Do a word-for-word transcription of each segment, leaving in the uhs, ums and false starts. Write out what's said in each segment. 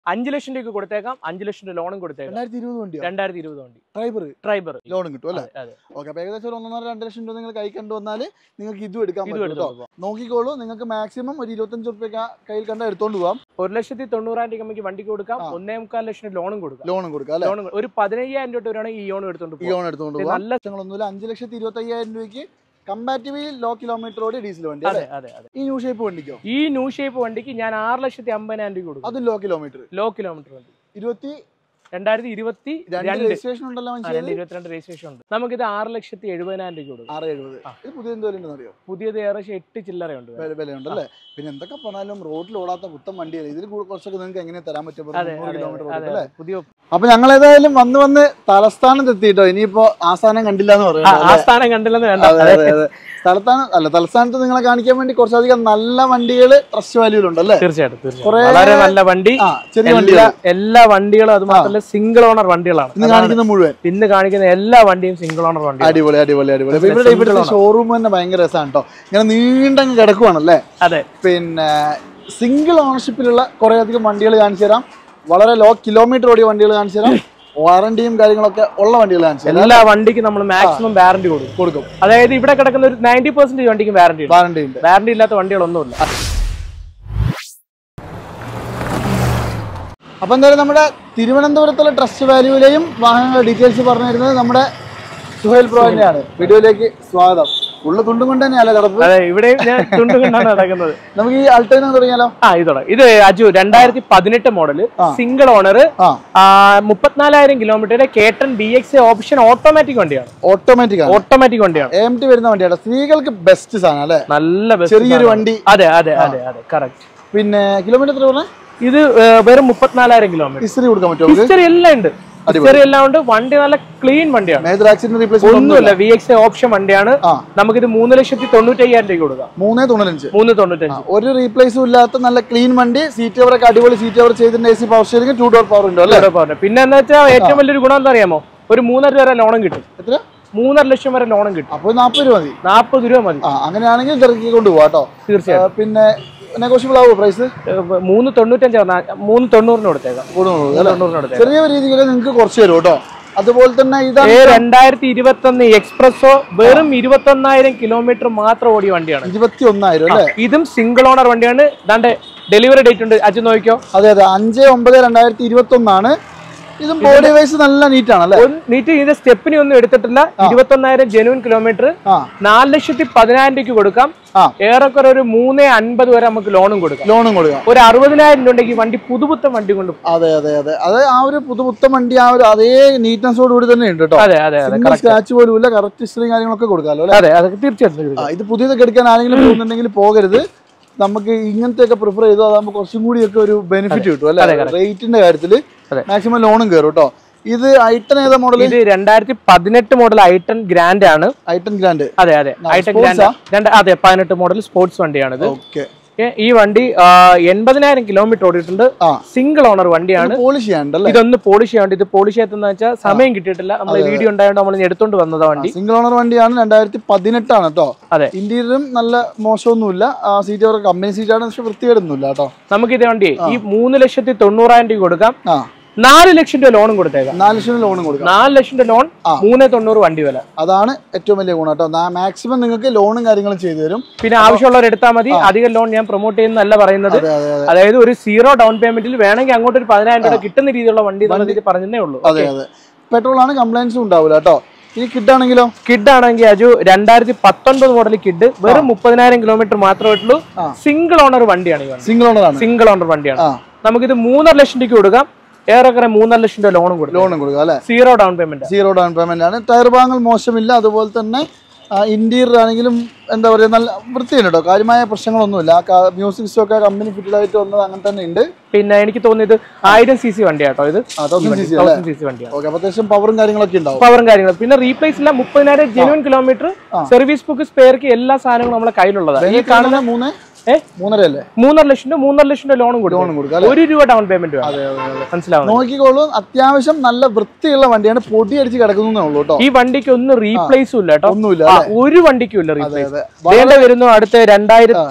അഞ്ച് ലക്ഷം രൂപയ്ക്ക് കൊടുത്തേക്കാം, അഞ്ച് ലക്ഷം രൂപ ലോണും കൊടുത്തേക്കാം. രണ്ടായിരത്തി ഇരുപത് വണ്ടി രണ്ടായിരത്തി ഇരുപത് വണ്ടി ട്രൈബർ ട്രൈബർ ലോണും കിട്ടും അല്ലേ? ഓക്കെ, അപ്പൊ ഏകദേശം ഒരു ഒന്നര രണ്ട് ലക്ഷം രൂപ നിങ്ങൾ കൈ കണ്ടു വന്നാൽ നിങ്ങൾക്ക് ഇതും എടുക്കാൻ പറ്റും. നോക്കിക്കോളൂ, നിങ്ങൾക്ക് മാക്സിമം ഒരു ഇരുപത്തഞ്ച് റുപ്യ കയ്യിൽ കണ്ട എടുത്തോണ്ട് പോകാം. ഒരു ലക്ഷത്തി തൊണ്ണൂറായിരം രൂപ നമുക്ക് വണ്ടിക്ക് കൊടുക്കാം, ഒന്നേ മുക്കാൽ ലക്ഷം ലോണും കൊടുക്കാം. ലോണും കൊടുക്കാം അല്ലെ? ലോൺ ഒരു പതിനയ്യായിരം രൂപ വരെയാണെങ്കിൽ ഈ ലോൺ എടുത്തോണ്ട് ഈ ലോൺ എടുത്തോണ്ട് പോകാം. നല്ല ലക്ഷങ്ങളൊന്നുമില്ല. അഞ്ച് ലക്ഷത്തി ഇരുപത്തി അയ്യായിരം രൂപയ്ക്ക് കമ്പാറ്റീവ്ലി ലോ കിലോമീറ്റർ ഓടി ഡീസൽ വണ്ടി. അതെ അതെ അതെ. ഈ ന്യൂ ഷേപ്പ് വണ്ടിക്കോ? ഈ ന്യൂ ഷേപ്പ് വണ്ടിക്ക് ഞാൻ ആറ് ലക്ഷത്തി അമ്പതിനായിരം രൂപ കൊടുക്കും. അത് ലോ കിലോമീറ്റർ ലോ കിലോമീറ്റർ വണ്ടി ഇരുപത്തി രണ്ടായിരത്തി ഇരുപത്തി രജിസ്ട്രേഷൻ ഉണ്ടല്ലോ, ഇരുപത്തിരണ്ട് രജിസ്ട്രേഷൻ ഉണ്ട്. നമുക്കിത് ആറ് ലക്ഷത്തി എഴുപതിനായിരം രൂപ കൊടുക്കും. ആറ് എഴുപത്. ഇത് പുതിയ എന്തോ അറിയോ? പുതിയത് ഏകദേശം എട്ട് ചില്ലറയുണ്ട് വിലയുണ്ട് അല്ലേ? പിന്നെ എന്തൊക്കെ പറഞ്ഞാലും റോഡിൽ ഓടാത്ത പുത്തൻ വണ്ടിയല്ലേ, ഇതിൽ കുറച്ചൊക്കെ നിങ്ങൾക്ക് എങ്ങനെ തരാൻ പറ്റും? കിലോമീറ്റർ. പുതിയ അപ്പൊ ഞങ്ങൾ ഏതായാലും വന്ന് വന്ന് തലസ്ഥാനത്ത് എത്തിയിട്ടോ. ഇനിയിപ്പോ ആസ്ഥാനം കണ്ടില്ല എന്ന് പറയാം. ആസ്ഥാനം കണ്ടില്ലെന്ന് വേണ്ട. അതെ അതെ. തലസ്ഥാനം അല്ല, തലസ്ഥാനത്ത് നിങ്ങളെ കാണിക്കാൻ വേണ്ടി കുറച്ചധികം നല്ല വണ്ടികൾ ട്രസ്റ്റ് വാല്യൂലുണ്ട് അല്ലേ? തീർച്ചയായിട്ടും. വളരെ നല്ല വണ്ടി, ചെറിയ വണ്ടികൾ, എല്ലാ വണ്ടികളും അത് മാത്രമല്ല സിംഗിൾ ഓണർ വണ്ടികളാണ് ഇന്ന് കാണിക്കുന്ന മുഴുവൻ. ഇന്ന് കാണിക്കുന്ന എല്ലാ വണ്ടിയും സിംഗിൾ ഓണർ വണ്ടി. അടിപൊളി അടിപൊളി അടിപൊളി. ഇവിടെ ഇവിടുത്തെ ഷോറൂം തന്നെ ഭയങ്കര രസമാണ് കേട്ടോ. ഇങ്ങനെ നീണ്ടങ്ങ് കിടക്കുവാണല്ലേ? അതെ. പിന്നെ സിംഗിൾ ഓണർഷിപ്പിലുള്ള കുറെ അധികം വണ്ടികൾ കാണിച്ചു തരാം. വളരെ ലോ കിലോമീറ്റർ ഓടിയ വണ്ടികൾ കാണിച്ചു തരാം. വാറണ്ടിയും കാര്യങ്ങളൊക്കെ ഉള്ള വണ്ടികൾ കാണിച്ചു തരാം. എല്ലാ വണ്ടിക്കും നമ്മൾ മാക്സിമം വാറണ്ടി കൊടുക്കും കൊടുക്കും അതായത് ഇവിടെ കിടക്കുന്ന ഒരു നയൻറ്റി പെർസെന്റ് വണ്ടിക്ക് വാറണ്ടി വാറണ്ടി ഉണ്ട്. വാറണ്ടി ഇല്ലാത്ത വണ്ടികളൊന്നുമില്ല. അപ്പൊ എന്തായാലും നമ്മുടെ തിരുവനന്തപുരത്തുള്ള ട്രസ്റ്റ് വാല്യൂവിലെയും വാഹനങ്ങളുടെ ഡീറ്റെയിൽസ് പറഞ്ഞു തരുന്നത് നമ്മുടെ സുഹൈൽ പ്രോ തന്നെയാണ്. വീഡിയോയിലേക്ക് സ്വാഗതം. ഉള്ള തുണ്ടും കൊണ്ട് തന്നെയല്ലേ കിടപ്പ്? അതെ, ഇവിടെ തുണ്ടും കൊണ്ടാണ് നടക്കുന്നത്. നമുക്ക് ഈ അൾട്ടോന തുടങ്ങിയാലോ? ആ ഇതോടെ ഇത് അജു രണ്ടായിരത്തി പതിനെട്ട് മോഡല് സിംഗിൾ ഓണർ മുപ്പത്തിനാലായിരം കിലോമീറ്റർ കേട്ടൺ ഡി എക്സ് ഓപ്ഷൻ ഓട്ടോമാറ്റിക് വണ്ടിയാണ്. ഓട്ടോമാറ്റിക് ഓട്ടോമാറ്റിക് വണ്ടിയാണ്. എം ടി വരുന്ന വണ്ടിയാണ്. സ്ത്രീകൾക്ക് ബെസ്റ്റ് സാധനം അല്ലേ? നല്ല ചെറിയൊരു വണ്ടി. അതെ അതെ അതെ അതെ കറക്റ്റ്. പിന്നെ കിലോമീറ്റർ എത്ര പറഞ്ഞാൽ? ഇത് വെറും മുപ്പത്തിനാലായിരം കിലോമീറ്റർ. ഹിസ്റ്ററി കൊടുക്കാൻ പറ്റുമോ? ഹിസ്റ്ററി എല്ലാം ഉണ്ട്. എല്ലാം ഉണ്ട്. വണ്ടി നല്ല ക്ലീൻ വണ്ടിയാണ്. ഒന്നുമില്ല. വി എക്സ് ഓപ്ഷൻ വണ്ടിയാണ്. നമുക്കിത് മൂന്ന് ലക്ഷത്തി തൊണ്ണൂറ്റി അയ്യായിരം രൂപ കൊടുക്കാം. മൂന്ന് തൊണ്ണൂറ്റഞ്ച് മൂന്ന് തൊണ്ണൂറ്റഞ്ച് ഒരു റീപ്ലേസും ഇല്ലാത്ത നല്ല ക്ലീൻ വണ്ടി. സീറ്റ് കവറൊക്കെ അടിപൊളി സീറ്റ് കവർ ചെയ്തിട്ടുണ്ട്. A C power steering, two door power ഉണ്ടോ അല്ലേ? പിന്നെ എന്താ വെച്ചാൽ ഏറ്റവും വലിയൊരു ഗുണം എന്താ അറിയാമോ? ഒരു മൂന്നര രൂപ ലോണും കിട്ടും. എത്ര? മൂന്നര ലക്ഷം വരെ ലോണും കിട്ടും. അപ്പൊ നാപ്പത് രൂപ മതി. നാപ്പത് രൂപ മതി. അങ്ങനെയാണെങ്കിൽ ഇറക്കി കൊണ്ടുപോകാം കേട്ടോ. തീർച്ചയായും. പിന്നെ നെഗോഷ്യബിൾ ആവോ പ്രൈസ്? മൂന്ന് തൊണ്ണൂറ്റഞ്ച് മൂന്ന് തൊണ്ണൂറിന് കൊടുത്തേക്കാം. ചെറിയ രീതിയിൽ നിങ്ങൾക്ക് കുറച്ച് തരും കേട്ടോ. അതുപോലെ തന്നെ ഇതാണ് രണ്ടായിരത്തി ഇരുപത്തി ഒന്ന് എക്സ്പ്രസോ വെറും ഇരുപത്തി ഒന്നായിരം കിലോമീറ്റർ മാത്രം ഓടിയ വണ്ടിയാണ്. ഇരുപത്തി ഒന്നായിരം അല്ലേ? ഇതും സിംഗിൾ ഓണർ വണ്ടിയാണ്. ദാണ്ടെ ഡെലിവറി ഡേറ്റ് ഉണ്ട്. അജു നോക്കിയോ? അതെ അതെ. അഞ്ച് ഒമ്പത് രണ്ടായിരത്തി ഇരുപത്തി ഒന്നാണ്. ഇതും ബോഡി വൈസ് നല്ല നീറ്റ് ആണല്ലേ? നീറ്റ്. ഇതിന്റെ സ്റ്റെപ്പിനി ഒന്നും എടുത്തിട്ടില്ല. ഇരുപത്തി ഒന്നായിരം ജെനുവൻ കിലോമീറ്റർ. നാല് ലക്ഷത്തി പതിനായിരം രൂപയ്ക്ക് കൊടുക്കാം. ഏറെക്കുറെ ഒരു മൂന്ന് അൻപത് വരെ നമുക്ക് ലോണും കൊടുക്കാം. ലോണും കൊടുക്കാം. ഒരു അറുപതിനായിരം രൂപ ഉണ്ടെങ്കിൽ വണ്ടി പുതുപുത്തൻ വണ്ടി കൊണ്ട്. അതെ അതെ അതെ. അത് ആ ഒരു പുതുപുത്തൻ വണ്ടി ആ ഒരു അതേ നീറ്റ്നെസ്സോട് കൂടി തന്നെ ഉണ്ട് കേട്ടോ. അതെ അതെ അതെ. സ്ക്രാച്ച് പോലും ഇല്ല. കറക്റ്റ് ഹിസ്റ്ററിയും കാര്യങ്ങളൊക്കെ കൊടുക്കാമല്ലോ അല്ലേ? അതെ അതൊക്കെ തീർച്ചയായിട്ടും. ഇത് പുതിയതൊക്കെ എടുക്കാൻ ആരെങ്കിലും പോകുന്നുണ്ടെങ്കിൽ പോകരുത്. നമുക്ക് ഇങ്ങനത്തെ ഒക്കെ പ്രിഫർ ചെയ്തു. അതാകുമ്പോൾ കുറച്ചും കൂടി ഒക്കെ ഒരു ബെനിഫിറ്റ് കിട്ടും അല്ലെ? റേറ്റിന്റെ കാര്യത്തിൽ മാക്സിമം ലോണും കയറും കേട്ടോ. ഇത് ഐട്ടൺ ഏതാ മോഡൽ? ഇത് രണ്ടായിരത്തി പതിനെട്ട് മോഡൽ ഐട്ടൺ ഗ്രാൻഡ് ആണ്. I ten grand. അതെ അതെ. I ten grand. അതെ, പതിനെട്ട് മോഡൽ സ്പോർട്സ് വണ്ടിയാണ് ഇത്. ഓക്കെ. ഈ വണ്ടി എൺപതിനായിരം കിലോമീറ്റർ ഓടിയിട്ടുണ്ട്. സിംഗിൾ ഓണർ വണ്ടിയാണ്. പോളിഷ് ചെയ്യാണ്ടല്ലേ? ഇതൊന്ന് പോളിഷ് ചെയ്യാണ്ട്. ഇത് പോളിഷ് ചെയ്യാത്തെന്ന് വെച്ചാൽ സമയം കിട്ടിയിട്ടില്ല. നമ്മൾ വീഡിയോ ഉണ്ടായതുകൊണ്ട് നമ്മൾ എടുത്തോണ്ട് വന്നതാ വണ്ടി. സിംഗിൾ ഓണർ വണ്ടിയാണ്. രണ്ടായിരത്തി പതിനെട്ടാണ് കേട്ടോ. അതെ. ഇന്റീരിയറും നല്ല മോശമൊന്നുമില്ല. സീറ്റ് കവർ കമ്പനി സീറ്റാണ്. പക്ഷെ വൃത്തികേടൊന്നുമില്ല കേട്ടോ. നമുക്ക് ഇത് വണ്ടി ഈ മൂന്ന് ലക്ഷത്തി തൊണ്ണൂറായിരം രൂപ കൊടുക്കാം. നാല് ലക്ഷം രൂപ ലോണും കൊടുത്തേക്കാം. നാല് ലക്ഷം രൂപ ലോണും കൊടുക്കാം. നാല് ലക്ഷം രൂപ ലോൺ, മൂന്ന് തൊണ്ണൂറ് വണ്ടി വില. അതാണ് ഏറ്റവും വലിയ ഗുണം കേട്ടോ. മാക്സിമം നിങ്ങൾക്ക് ലോണും കാര്യങ്ങളും ചെയ്തു തരും. പിന്നെ ആവശ്യമുള്ളവർ എടുത്താൽ മതി. അധികം ലോൺ ഞാൻ പ്രൊമോട്ട് ചെയ്യുന്നതല്ല പറയുന്നത്. അതായത് ഒരു സീറോ ഡൗൺ പേയ്മെന്റിൽ വേണമെങ്കിൽ അങ്ങോട്ട് ഒരു പതിനായിരം രൂപ കിട്ടുന്ന രീതിയിലുള്ള വണ്ടി പറഞ്ഞതേ ഉള്ളൂ. അതെ അതെ. പെട്രോൾ ആണ്, കംപ്ലൈൻസും ഉണ്ടാവില്ല കേട്ടോ. ഇനി കിഡ് ആണെങ്കിലോ? കിഡ് ആണെങ്കിൽ അജു രണ്ടായിരത്തി പത്തൊൻപത് മോഡൽ കിഡ് വെറും മുപ്പതിനായിരം കിലോമീറ്റർ മാത്രമേ ഉള്ളൂ. സിംഗിൾ ഓണർ വണ്ടിയാണ്. സിംഗിൾ ഓണർ ആണ്. സിംഗിൾ ഓണർ വണ്ടിയാണ്. നമുക്കിത് മൂന്നര ലക്ഷം രൂപയ്ക്ക് കൊടുക്കാം. ഏറെക്കുറെ മൂന്നര ലക്ഷം രൂപ ലോണും കൊടുക്കും. ലോണും കൊടുക്കാം അല്ലെ? Zero down payment. Zero down payment ആണ്. ടയർ ഭാഗങ്ങൾ മോശമില്ല. അതുപോലെ തന്നെ ഇന്റീരിയർ ആണെങ്കിലും എന്താ പറയുക നല്ല വൃത്തിയുണ്ട് കേട്ടോ. കാര്യമായ പ്രശ്നങ്ങളൊന്നുമില്ല. മ്യൂസിക് സ്റ്റോക്ക് കമ്പനി ഫിറ്റഡ് ആയിട്ട് വന്നത് അങ്ങനെ തന്നെ ഉണ്ട്. പിന്നെ എനിക്ക് തോന്നിയത് ആയിരം സി സി വണ്ടിയാട്ടോ. ഇത് വണ്ടിയാണ്. അത്യാവശ്യം പവറും കാര്യങ്ങളൊക്കെ ഉണ്ടാവും. പവറും കാര്യങ്ങളും പിന്നെ റീപ്ലേസ് ഇല്ല. മുപ്പതിനായിരം ജെനുവൻ കിലോമീറ്റർ, സർവീസ് ബുക്ക്, സ്പെയർക്ക് എല്ലാ സാധനങ്ങളും നമ്മുടെ കയ്യിലുള്ളതാണ്. ഈ കാണുന്ന മൂന്ന് മൂന്നര അല്ലേ? മൂന്നര ലക്ഷം രൂപ മൂന്നര ലക്ഷം രൂപ ലോണും കൊടുക്കും. ഒരു രൂപ ഡൗൺ പേയ്മെന്റ്. മനസ്സിലാവും. നോക്കിക്കോളൂ. അത്യാവശ്യം നല്ല വൃത്തിയുള്ള വണ്ടിയാണ്. പൊടി അടിച്ച് കിടക്കുന്നേ ഉള്ളൂ കേട്ടോ. ഈ വണ്ടിക്ക് ഒന്നും റീപ്ലേസും ഇല്ല കേട്ടോ. ഒന്നുമില്ല. ഒരു വണ്ടിക്കും ഇല്ല റീപ്ലേസ്. വരുന്നു അടുത്ത രണ്ടായിരത്തി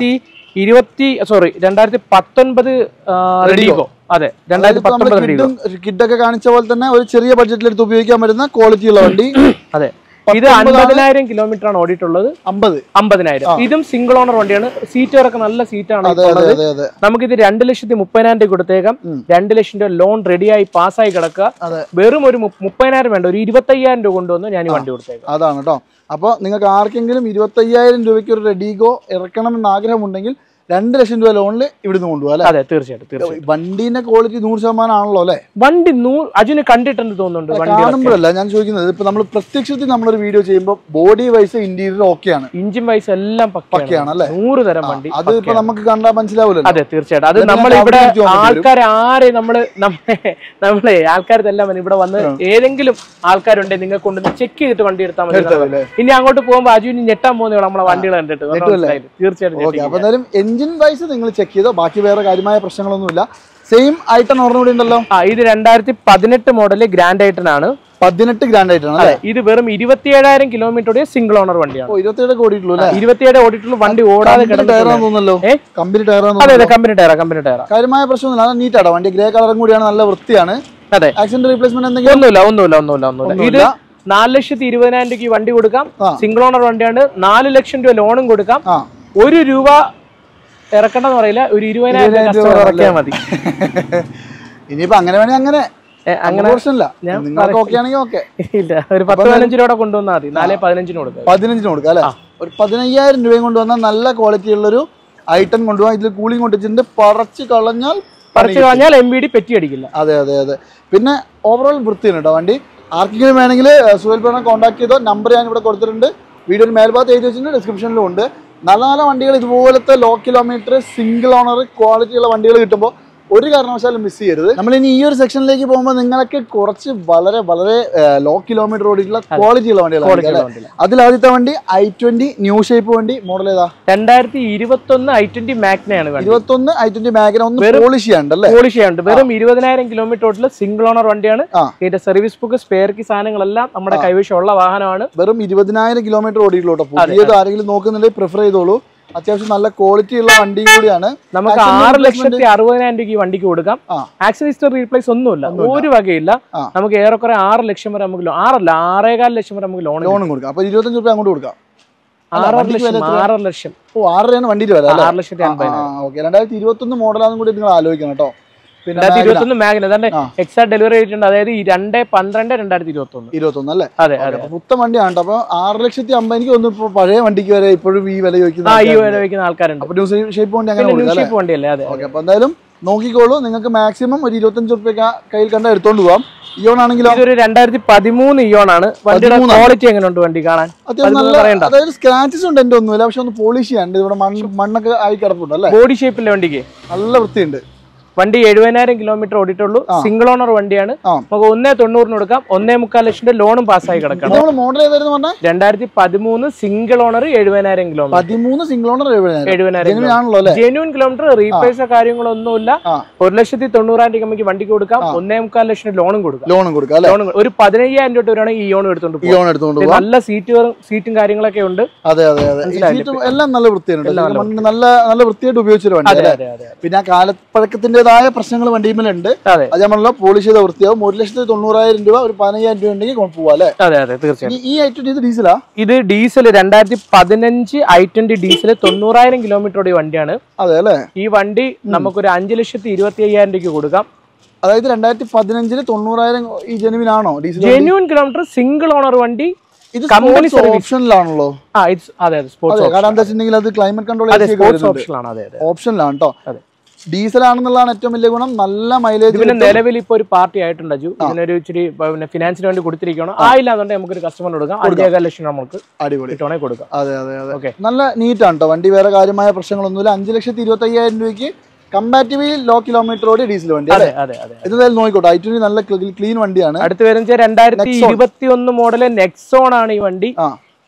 ഇരുപത്തി സോറി രണ്ടായിരത്തി പത്തൊൻപത് റെഡിഗോ. അതെ, രണ്ടായിരത്തി പത്തൊമ്പത് റെഡിഗോ. കിഡൊക്കെ കാണിച്ച പോലെ തന്നെ ഒരു ചെറിയ ബഡ്ജറ്റിൽ എടുത്ത് ഉപയോഗിക്കാൻ പറ്റുന്ന ക്വാളിറ്റി ഉള്ള വണ്ടി. അതെ, ഇത് അൻപതിനായിരം കിലോമീറ്റർ ആണ് ഓടിയിട്ടുള്ളത്. അമ്പത് അമ്പതിനായിരം ഇതും സിംഗിൾ ഓണർ വണ്ടിയാണ്. സീറ്റുകളൊക്കെ നല്ല സീറ്റാണ്. നമുക്കിത് രണ്ട് ലക്ഷത്തി മുപ്പതിനായിരം രൂപ കൊടുത്തേക്കാം. രണ്ട് ലക്ഷം രൂപ ലോൺ റെഡിയായി പാസ്സായി കിടക്കുക. വെറും ഒരു മുപ്പതിനായിരം വേണ്ട, ഒരു ഇരുപത്തി അയ്യായിരം രൂപ കൊണ്ടുവന്ന് ഞാൻ ഈ വണ്ടി കൊടുത്തേക്കാം. അതാണ് കേട്ടോ. അപ്പോൾ നിങ്ങൾക്ക് ആർക്കെങ്കിലും ഇരുപത്തി അയ്യായിരം രൂപയ്ക്ക് ഒരു റെഡിഗോ ഇറക്കണമെന്ന് ആഗ്രഹമുണ്ടെങ്കിൽ രണ്ട് ലക്ഷം രൂപ ലോണിൽ ഇവിടുന്ന് കൊണ്ടുപോകാം. അതെ, തീർച്ചയായിട്ടും. വണ്ടീന്റെ ക്വാളിറ്റി നൂറ് ശതമാനം ആണല്ലോ അല്ലെ? വണ്ടി അജിന് കണ്ടിട്ടുണ്ട് തോന്നുന്നുണ്ട്. കാണുമ്പോഴല്ല ഞാൻ ചോദിക്കുന്നത്, ഇപ്പൊ നമ്മൾ പ്രത്യക്ഷത്തിൽ നമ്മളൊരു വീഡിയോ ചെയ്യുമ്പോൾ ബോഡി വൈസ് ഇന്റീരിയർ ഓക്കെയാണ്, ഇഞ്ചിൻ വൈസ് എല്ലാം പക്കയാണ് അല്ലെ? നൂറ് തരം വണ്ടി. അത് ഇപ്പൊ നമുക്ക് കണ്ടാൽ മനസ്സിലാവില്ല. അതെ, തീർച്ചയായിട്ടും. അത് നമ്മൾ ഇവിടെ ആൾക്കാരെ ആരെ നമ്മള് നമ്മളെ ആൾക്കാരെല്ലാം ഇവിടെ വന്ന് ഏതെങ്കിലും ആൾക്കാരുണ്ടെങ്കിൽ നിങ്ങൾ കൊണ്ടുവന്ന് ചെക്ക് ചെയ്തിട്ട് വണ്ടി എടുത്താൽ മതി. ഇനി അങ്ങോട്ട് പോകുമ്പോൾ അജുവിന് ഞെട്ടാൻ പോകുന്ന നമ്മളെ വണ്ടികൾ കണ്ടിട്ട് തീർച്ചയായിട്ടും എഞ്ചിൻ വൈസ് നിങ്ങൾ ചെക്ക് ചെയ്തോ, ബാക്കി വേറെ കാര്യമായ പ്രശ്നങ്ങളൊന്നുമില്ല. സെയിം ഐട്ടൺ ഓർമ്മ ഉണ്ടല്ലോ. ആ, ഇത് രണ്ടായിരത്തി പതിനെട്ട് മോഡല് ഗ്രാൻഡ് ഐട്ടൺ ആണ്. പതിനെട്ട് ഗ്രാൻഡ് ഐട്ടൺ ആണ്. ഇത് വെറും ഇരുപത്തിയേഴായിരം കിലോമീറ്റർ സിംഗിൾ ഓണർ വണ്ടിയാണ്. ഇരുപത്തിയേഴ് ഓടിയിട്ടുള്ളൂ. ഇരുപത്തിയേഴ് ഓടിയിട്ടുള്ളൂ. വണ്ടി ഓടാതെ കിടന്നല്ലോ. Company tyre. അതെ, കമ്പനി ടയർ. കമ്പനി ടയർ കാര്യമായ പ്രശ്നമൊന്നുമില്ല. നീറ്റാണ് വണ്ടി. ഗ്രേ കളറും കൂടിയാണ്, നല്ല വൃത്തിയാണ്. അതെ, ആക്സിഡന്റ് റീപ്ലേസ്മെന്റ് എന്തെങ്കിലും ഒന്നുമില്ല ഒന്നുമില്ല ഒന്നുമില്ല ഒന്നുമില്ല ഇത് നാല് ലക്ഷത്തി ഇരുപതിനായിരം രൂപയ്ക്ക് വണ്ടി കൊടുക്കാം. സിംഗിൾ ഓണർ വണ്ടിയാണ്. നാല് ലക്ഷം രൂപ ലോണും കൊടുക്കാം. ഒരു രൂപ ഇറക്കണ്ടെന്ന് പറയില്ല, ഒരു ഇരുപതിനായിരം രൂപ ഇറക്കിയാൽ മതി. ഇനിയിപ്പോ അങ്ങനെ വേണേ അങ്ങനെ അങ്ങനെ പ്രശ്നമില്ല. ഇല്ല, ഒരു പത്ത് പതിനഞ്ച് രൂപ കൊണ്ടുവന്നാൽ മതി. നാല് പതിനഞ്ചിന് കൊടുക്കാം. പതിനഞ്ചിന് കൊടുക്കാം അല്ലെ? ഒരു പതിനയ്യായിരം രൂപയും കൊണ്ടുവന്നാൽ നല്ല ക്വാളിറ്റി ഉള്ളൊരു ഐറ്റം കൊണ്ടുപോകാൻ. ഇതിൽ കൂളിംഗ് കൊണ്ടിട്ടുണ്ട്. പറിച്ച് കളഞ്ഞാൽ പറിച്ച് കളഞ്ഞാൽ എം ബി ഡി പെറ്റി അടിക്കില്ല. അതെ അതെ അതെ. പിന്നെ ഓവറോൾ വൃത്തിയാണ് കേട്ടോ വണ്ടി. ആർക്കെങ്കിലും വേണമെങ്കിൽ സുഹേൽ ബ്രോനെ കോൺടാക്ട് ചെയ്തോ. നമ്പർ ഞാൻ ഇവിടെ കൊടുത്തിട്ടുണ്ട്. വീഡിയോയുടെ മേൽഭാഗത്ത് എഴുതി വെച്ചിട്ടുണ്ട്, ഡിസ്ക്രിപ്ഷനിലും ഉണ്ട്. നല്ല നല്ല വണ്ടികൾ, ഇതുപോലത്തെ ലോ കിലോമീറ്റർ സിംഗിൾ ഓണർ ക്വാളിറ്റിയുള്ള വണ്ടികൾ കിട്ടുമ്പോൾ ഒരു കാരണവശാലും മിസ് ചെയ്യരുത്. നമ്മൾ ഇനി ഈ ഒരു സെക്ഷനിലേക്ക് പോകുമ്പോൾ നിങ്ങൾക്ക് കുറച്ച് വളരെ വളരെ ലോ കിലോമീറ്റർ ഓടിയിട്ടുള്ള ക്വാളിറ്റിയുള്ള വണ്ടികളാണ്. അതിൽ ആദ്യത്തെ വണ്ടി ഐ ട്വന്റി ന്യൂ ഷേപ്പ് വണ്ടി. മോഡൽ ഏതാ? രണ്ടായിരത്തി ഇരുപത്തി ഒന്ന് ഐ ട്വന്റി മാഗ്നയാണ്. ഇരുപത്തി ഒന്ന് ഐ ട്വന്റി മാഗ്ന. ഒന്ന് പോളിഷ് ചെയ്യാണ്ടല്ലേ? പോളിഷ് ചെയ്യാണ്ട്. വെറും ഇരുപതിനായിരം കിലോമീറ്റർ ഓടിയുള്ള സിംഗിൾ ഓണർ വണ്ടിയാണ്. ഇതിന്റെ സർവീസ് ബുക്ക്, സ്പെയർ കി സാധനങ്ങളെല്ലാം നമ്മുടെ കൈവശമുള്ള വാഹനമാണ്. വെറും ഇരുപതിനായിരം കിലോമീറ്റർ ഓടിയിട്ടുള്ളൂ. പുതിയത് ആരെങ്കിലും നോക്കുന്നുണ്ടെങ്കിൽ പ്രിഫർ ചെയ്തോളൂ. അത്യാവശ്യം നല്ല ക്വാളിറ്റി ഉള്ള വണ്ടിയും കൂടിയാണ്. നമുക്ക് ആറ് ലക്ഷത്തി അറുപതിനായിരം രൂപയ്ക്ക് വണ്ടിക്ക് കൊടുക്കാം. ആക്സിഡന്റ് ഹിസ്റ്ററി റീപ്ലേസ് ഒന്നുമില്ല, ഒരു വകയില്ല. നമുക്ക് ഏറെക്കുറെ ആറ് ലക്ഷം വരെ നമുക്ക് ആറല്ല ആറേകാൽ ലക്ഷം വരെ നമുക്ക് ലോൺ ലോണും കൊടുക്കാം. അപ്പൊ ഇരുപത്തഞ്ച് രൂപ അങ്ങോട്ട് കൊടുക്കാം. ആറര ലക്ഷം ആറര ലക്ഷം ഓ ആറരയാണ് വണ്ടിയുടെ വില. ആറ് ലക്ഷത്തി അൻപതിനായിരം. ഓക്കെ, രണ്ടായിരത്തി ഇരുപത്തി ഒന്ന് മോഡലാണെന്നും കൂടി നിങ്ങൾ ആലോചിക്കണം കേട്ടോ. രണ്ടായിരത്തി ഇരുപത്തി ഒന്ന് മാഗ്ന അതാണ്ട് എക്സാക്ട് ഡെലിവറി ആയിട്ടുണ്ട്. അതായത് ഈ രണ്ട് പന്ത്രണ്ട് രണ്ടായിരത്തി ഇരുപത്തി ഒന്ന് ഇരുപത്തി ഒന്ന് അല്ലേ? അതെ അതെ. പുത്തൻ വണ്ടിയാണ്. അപ്പൊ ആറ് ലക്ഷത്തി അമ്പത് എനിക്ക് ഒന്ന് ഇപ്പൊ പഴയ വണ്ടിക്ക് വരെ ഇപ്പോഴും ഈ വില ചോദിക്കുന്ന ഈ വില ചോദിക്കുന്ന ആൾക്കാരുണ്ട്. അപ്പൊ ന്യൂ ഷേപ്പ് വണ്ടി അങ്ങനെ വണ്ടിയല്ലേ? അതെ. ഓക്കെ, അപ്പൊ എന്തായാലും നോക്കിക്കോളൂ. നിങ്ങൾക്ക് മാക്സിമം ഒരു ഇരുപത്തഞ്ച് റുപ്യ കയ്യിൽ കണ്ട എടുത്തോണ്ട് പോവാം. ഇയോൺ ആണെങ്കിലോ ഇതൊരു രണ്ടായിരത്തി പതിമൂന്ന് ഇയോൺ ആണ്. വണ്ടിയുടെ ക്വാളിറ്റി എങ്ങനെയുണ്ട് വണ്ടി കാണാൻ? അതായത് സ്ക്രാച്ചസ് ഉണ്ട് എന്റെ ഒന്നുമില്ല, പക്ഷെ ഒന്ന് പോളിഷ് ചെയ്യാണ്ട്. ഇവിടെ മണ്ണൊക്കെ ആയി കിടപ്പുണ്ട് അല്ലേ? ബോഡി ഷേപ്പിലെ വണ്ടിക്ക് നല്ല വൃത്തിയുണ്ട്. വണ്ടി എഴുപതിനായിരം കിലോമീറ്റർ ഓടിയിട്ടുള്ളൂ. സിംഗിൾ ഓണർ വണ്ടിയാണ്. നമുക്ക് ഒന്നേ തൊണ്ണൂറിന് കൊടുക്കാം. ഒന്നേ മുക്കാൽ ലക്ഷം ലോണും പാസ്സായി കിടക്കണം. മോഡൽ ഏതായിരുന്നു പറഞ്ഞാൽ? രണ്ടായിരത്തി പതിമൂന്ന് സിംഗിൾ ഓണർ എഴുപതിനായിരം കിലോമീറ്റർ. പതിമൂന്ന് സിംഗിൾ ഓണർ എഴുപതിനായിരം ജെന്യൂൻ കിലോമീറ്റർ. റീപ്ലേസോ കാര്യങ്ങളൊന്നും ഇല്ല. ഒരു ലക്ഷത്തി തൊണ്ണൂറായിരം രൂപയ്ക്ക് വണ്ടിക്ക് കൊടുക്കാം. ഒന്നേ മുക്കാൽ ലക്ഷം ലോണും കൊടുക്കാം. ലോണും കൊടുക്കാം. ലോൺ ഒരു പതിനയ്യായിരം രൂപ വരെയാണെങ്കിൽ ഈ ഓൺ എടുത്തോണ്ട് പോകും. നല്ല സീറ്റുകളും സീറ്റും കാര്യങ്ങളൊക്കെ ഉണ്ട്. അതെ അതെ അതെ. എല്ലാം നല്ല വൃത്തിയാണ്. നല്ല നല്ല വൃത്തിയായിട്ട് ഉപയോഗിച്ചൊരു വണ്ടി. പിന്നെ ആ കാലപ്പഴക്കത്തിന്റേതായ പ്രശ്നങ്ങൾ വണ്ടിയുണ്ട്. അത് നമ്മളെ പോളിഷ് ചെയ്ത വൃത്തിയാവും. ഒരു ലക്ഷത്തി തൊണ്ണൂറായിരം രൂപ ഒരു പതിനയ്യായിരം രൂപ ഉണ്ടെങ്കിൽ പോവാ അല്ലേ? അതെ അതെ, തീർച്ചയായും. ഈ ഐ ട്വന്റി ഇത് ഡീസലാ? ഇത് ഡീസൽ രണ്ടായിരത്തി പതിനഞ്ച് ഐ ട്വന്റി ഡീസൽ തൊണ്ണൂറായിരം കിലോമീറ്റർ ഓടിയ വണ്ടിയാണ്. അതെ അല്ലേ? ഈ വണ്ടി നമുക്കൊരു അഞ്ചു ലക്ഷത്തി ഇരുപത്തി അയ്യായിരം രൂപയ്ക്ക് കൊടുക്കാം. അതായത് രണ്ടായിരത്തി പതിനഞ്ചില് തൊണ്ണൂറായിരം ഈ ജെനുവിൻ ആണോ? ജെന്യൂൻ കിലോമീറ്റർ സിംഗിൾ ഓണർ വണ്ടി. ഇത് കമ്പനി ഓപ്ഷനിലാണല്ലോ. ആ, അതെ സ്പോർട്സ്. കാരണം എന്താ വെച്ചിട്ടുണ്ടെങ്കിൽ അത് ക്ലൈമറ്റ് കൺട്രോൾ ഓപ്ഷനിലാണ് കേട്ടോ. ഡീസൽ ആണെന്നുള്ളതാണ് ഏറ്റവും വലിയ ഗുണം. നല്ല മൈലേജ്. പിന്നെ നിലവിൽ ഇപ്പൊ ഒരു പാർട്ടി ആയിട്ടുണ്ട് അജു. ഇതിനൊരു ഇച്ചിരി ഫിനാൻസിന് വേണ്ടി കൊടുത്തിരിക്കണം. ആയില്ലാന്നുണ്ടെങ്കിൽ നമുക്ക് ഒരു കസ്റ്റമർ കൊടുക്കാം. അഞ്ചേകാൽ ലക്ഷം നമുക്ക് അടിപൊളി കൊടുക്കാം. അതെ അതെ അതെ. ഓക്കെ, നല്ല നീറ്റാണ് കേട്ടോ വണ്ടി. വേറെ കാര്യമായ പ്രശ്നങ്ങളൊന്നുമില്ല. അഞ്ചു ലക്ഷത്തി ഇരുപത്തി അയ്യായിരം രൂപയ്ക്ക് കമ്പാരിറ്റീവ്ലി ലോ കിലോമീറ്റർ ഓടി ഡീസൽ വണ്ടി. അതെ അതെ അതെ. എന്തായാലും നോക്കിക്കോട്ടെ. ഐ ട്വന്റി നല്ല ക്ലീൻ വണ്ടിയാണ്. അടുത്ത് വരുന്ന രണ്ടായിരത്തി ഇരുപത്തി ഒന്ന് മോഡല് നെക്സോൺ ആണ് ഈ വണ്ടി.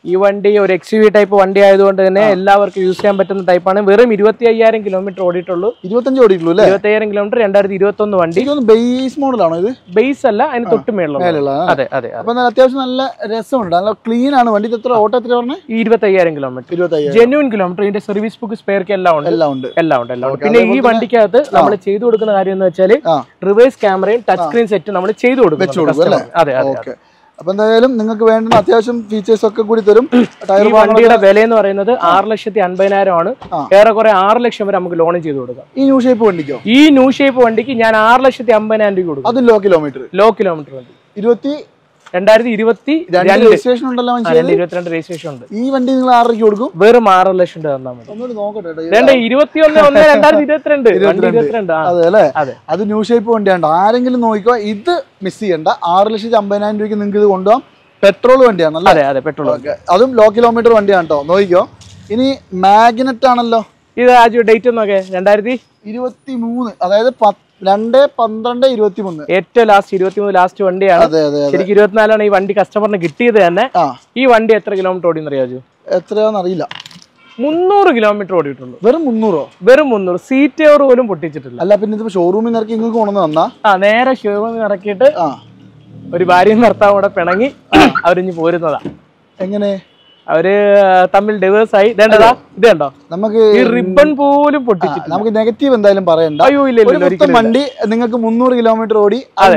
ഈ വണ്ടി ഒരു എക്സ് യു വി ടൈപ്പ് വണ്ടി ആയതുകൊണ്ട് തന്നെ എല്ലാവർക്കും യൂസ് ചെയ്യാൻ പറ്റുന്ന ടൈപ്പാണ്. വെറും ഇരുപത്തി അയ്യായിരം കിലോമീറ്റർ ഓടിയിട്ടുള്ളൂ. ഇരുപത്തഞ്ച് ഓടിയിട്ടുള്ളൂ അല്ലേ? ഇരുപത്തി അയ്യായിരം കിലോമീറ്റർ രണ്ടായിരത്തി ഇരുപത്തി ഒന്ന് വണ്ടി. ബേസ് മോഡലാണോ ഇത്? ബേസ് അല്ല, അതിന് തൊട്ട് മേലുള്ള. അതെ അതെ. അപ്പൊ അത്യാവശ്യം നല്ല രസമുണ്ട്, നല്ല ക്ലീൻ ആണ് വണ്ടി. എത്ര ഓട്ടോ എത്ര പറഞ്ഞത്? ഇരുപത്തി അയ്യായിരം കിലോമീറ്റർ. ഇരുപത്തി അയ്യായിരം ജെന്യൂൻ കിലോമീറ്റർ. ഇതിന്റെ സർവീസ് ബുക്ക്, സ്പെയർ എല്ലാം ഉണ്ട്. എല്ലാം ഉണ്ട് എല്ലാം ഉണ്ട് എല്ലാം ഉണ്ട്. പിന്നെ ഈ വണ്ടിക്കകത്ത് നമ്മൾ ചെയ്തു കൊടുക്കുന്ന കാര്യം എന്ന് വെച്ചാൽ റിവേഴ്സ് ക്യാമറയും ടച്ച് സ്ക്രീൻ സെറ്റും നമ്മൾ ചെയ്തു കൊടുക്കും. അതെ അതെ. അപ്പൊ എന്തായാലും നിങ്ങൾക്ക് വേണ്ട അത്യാവശ്യം ഫീച്ചേഴ്സ് ഒക്കെ കൂടി തരും. വണ്ടിയുടെ വില എന്ന് പറയുന്നത് ആറ് ലക്ഷത്തി അൻപതിനായിരം ആണ്. ഏറെക്കുറെ ആറ് ലക്ഷം വരെ നമുക്ക് ലോൺ ചെയ്ത് കൊടുക്കാം. ഈ ന്യൂ ഷേപ്പ് വണ്ടിക്കോ? ഈ ന്യൂ ഷേപ്പ് വണ്ടിക്ക് ഞാൻ ആറ് ലക്ഷത്തി അമ്പതിനായിരം രൂപ കൊടുക്കും. അത് ലോ കിലോമീറ്റർ ലോ കിലോമീറ്റർ വണ്ടി. ഇരുപത്തി രണ്ടായിരത്തി ഇരുപത്തി രജിസ്ട്രേഷൻ ഉണ്ടല്ലോ, ഇരുപത്തിരണ്ട് രജിസ്ട്രേഷൻ ഉണ്ട്. ഈ വണ്ടി നിങ്ങൾ ആറരയ്ക്ക് കൊടുക്കും? വെറും ആറ് ലക്ഷം രൂപ തന്നാൽ മതി. നോക്കട്ടെ, ഇരുപത്തി ഒന്ന് ഒന്ന് രണ്ടായിരത്തി ഇരുപത്തിരണ്ട് ഇരുപത്തിരണ്ട്. അതെ അല്ലേ? അത് ന്യൂ ഷേപ്പ് വണ്ടിയാണ്. ആരെങ്കിലും നോക്കിക്കോ, ഇത് മിസ് ചെയ്യണ്ട. ആറ് ലക്ഷത്തി അമ്പതിനായിരം രൂപയ്ക്ക് നിങ്ങൾക്ക് ഇത് കൊണ്ടുപോകാം. പെട്രോൾ വണ്ടിയാണ്. അതെ അതെ, പെട്രോൾ. അതും ലോ കിലോമീറ്റർ വണ്ടിയാണ് കേട്ടോ, നോക്കിക്കോ. ഇനി മാഗ്നറ്റ് ആണല്ലോ ഇത്. ആജു ഡേറ്റ് നോക്കേ, രണ്ടായിരത്തി ഇരുപത്തി മൂന്ന് അതായത് രണ്ട് പന്ത്രണ്ട് ഇരുപത്തി മൂന്ന് ഏറ്റവും ലാസ്റ്റ് ഇരുപത്തി മൂന്ന് ലാസ്റ്റ് വണ്ടിയാണ്. ശരിക്കും ഇരുപത്തിനാലാണ് ഈ വണ്ടി കസ്റ്റമറിന് കിട്ടിയത് തന്നെ. ഈ വണ്ടി എത്ര കിലോമീറ്റർ ഓടി അറിയാജു? എത്രയാന്ന് അറിയില്ല. മുന്നൂറ് കിലോമീറ്റർ ഓടിയിട്ടുള്ളൂ. വെറും മുന്നൂറോ? വെറും മുന്നൂറ്. സീറ്റ് കവർ പോലും പൊട്ടിച്ചിട്ടില്ല. അല്ല പിന്നെ ഇതിപ്പോ ഷോറൂമിൽ ഇറക്കി നിങ്ങൾക്ക് കൊണ്ടുവന്ന് തന്നാ? ആ, നേരെ ഷോറൂമിൽ ഇറക്കിയിട്ട് ഒരു ഭാര്യയും ഭർത്താവും കൂടെ പിണങ്ങി അവരിഞ്ഞ് പോരുന്നതാ. എങ്ങനെ? അവര് തമ്മിൽ ഡിവേഴ്സ് ആയി. ഇതേണ്ടതാ, ഇത് കണ്ടോ? നമുക്ക് ഈ റിബൺ പോലും പൊട്ടിച്ചിട്ട്. നമുക്ക് നെഗറ്റീവ് എന്തായാലും പറയണ്ട. അയ്യോ ഇല്ല, വണ്ടി നിങ്ങൾക്ക് മുന്നൂറ് കിലോമീറ്റർ ഓടി.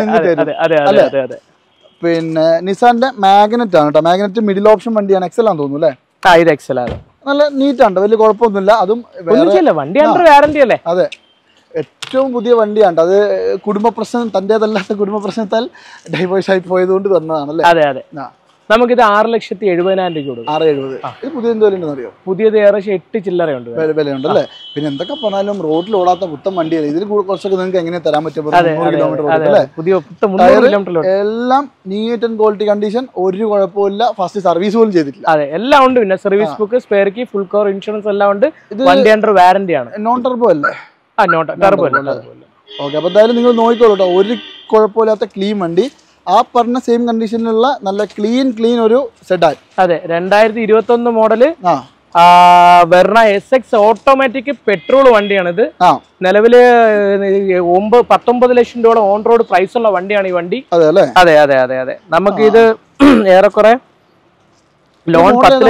പിന്നെ നിസാന്റെ മാഗ്നറ്റ് ആണ് കേട്ടോ. മാഗ്നറ്റ് മിഡിൽ ഓപ്ഷൻ വണ്ടിയാണ്. എക്സൽ ആണെന്ന് തോന്നുന്നു അല്ലേ? ഇത് എക്സൽ ആണ്. നല്ല നീറ്റ് ആണ്, വലിയ കുഴപ്പമൊന്നുമില്ല. അതും വണ്ടി അണ്ടർ വാറന്റി അല്ലേ? അതെ, ഏറ്റവും പുതിയ വണ്ടിയാണ്. അത് കുടുംബ പ്രശ്നം, തന്റേതല്ലാത്ത കുടുംബ പ്രശ്നത്താൽ ഡൈവേഴ്സ് ആയി പോയതുകൊണ്ട് തന്നതാണല്ലേ? അതെ അതെ. നമുക്കിത് ആറ് ലക്ഷത്തി എഴുപതിനായിരം രൂപ കൊടുക്കും. ആറ് എഴുപത്. ഇത് പുതിയ എന്തോലും അറിയോ? പുതിയത് ഏകദേശം എട്ട് ചില്ലറയുണ്ട് വിലയുണ്ട് അല്ലേ? പിന്നെ എന്തൊക്കെ പറഞ്ഞാലും റോഡിൽ ഓടാത്ത പുത്തൻ വണ്ടിയല്ലേ. ഇതിൽ കുറച്ചൊക്കെ നിങ്ങൾക്ക് എങ്ങനെ തരാൻ പറ്റും? എല്ലാം നീറ്റ് ആൻഡ് ക്വാളിറ്റി കണ്ടീഷൻ, ഒരു കുഴപ്പമില്ല. ഫസ്റ്റ് സർവീസ് പോലും ചെയ്തിട്ടില്ല. അതെ, എല്ലാം ഉണ്ട്. പിന്നെ service book, spare key, full cover insurance എല്ലാം ഉണ്ട്. ഇത് വണ്ടി അണ്ടർ വാറന്റി ആണ്. നോൺ ടർബോ അല്ലേ? ആ, നോൺ ടർബോ അല്ലേ? ഓക്കെ. അപ്പൊ എന്തായാലും നിങ്ങൾ നോക്കിക്കോളൂ കേട്ടോ, ഒരു കുഴപ്പമില്ലാത്ത ക്ലീൻ വണ്ടി. ആ പറഞ്ഞ സെയിം കണ്ടീഷനിലുള്ള നല്ല ക്ലീൻ ക്ലീൻ ഒരു സെഡാൻ. അതെ, രണ്ടായിരത്തി ഇരുപത്തി ഒന്ന് model Verna S X automatic petrol വണ്ടിയാണിത്. നിലവില് ഒമ്പത് പത്തൊമ്പത് ലക്ഷം രൂപ ഓൺ റോഡ് പ്രൈസ് ഉള്ള വണ്ടിയാണ് ഈ വണ്ടി. അതെ അതെ അതെ അതെ അതെ. നമുക്ക് ഇത് ഏറെക്കുറെ ലോൺ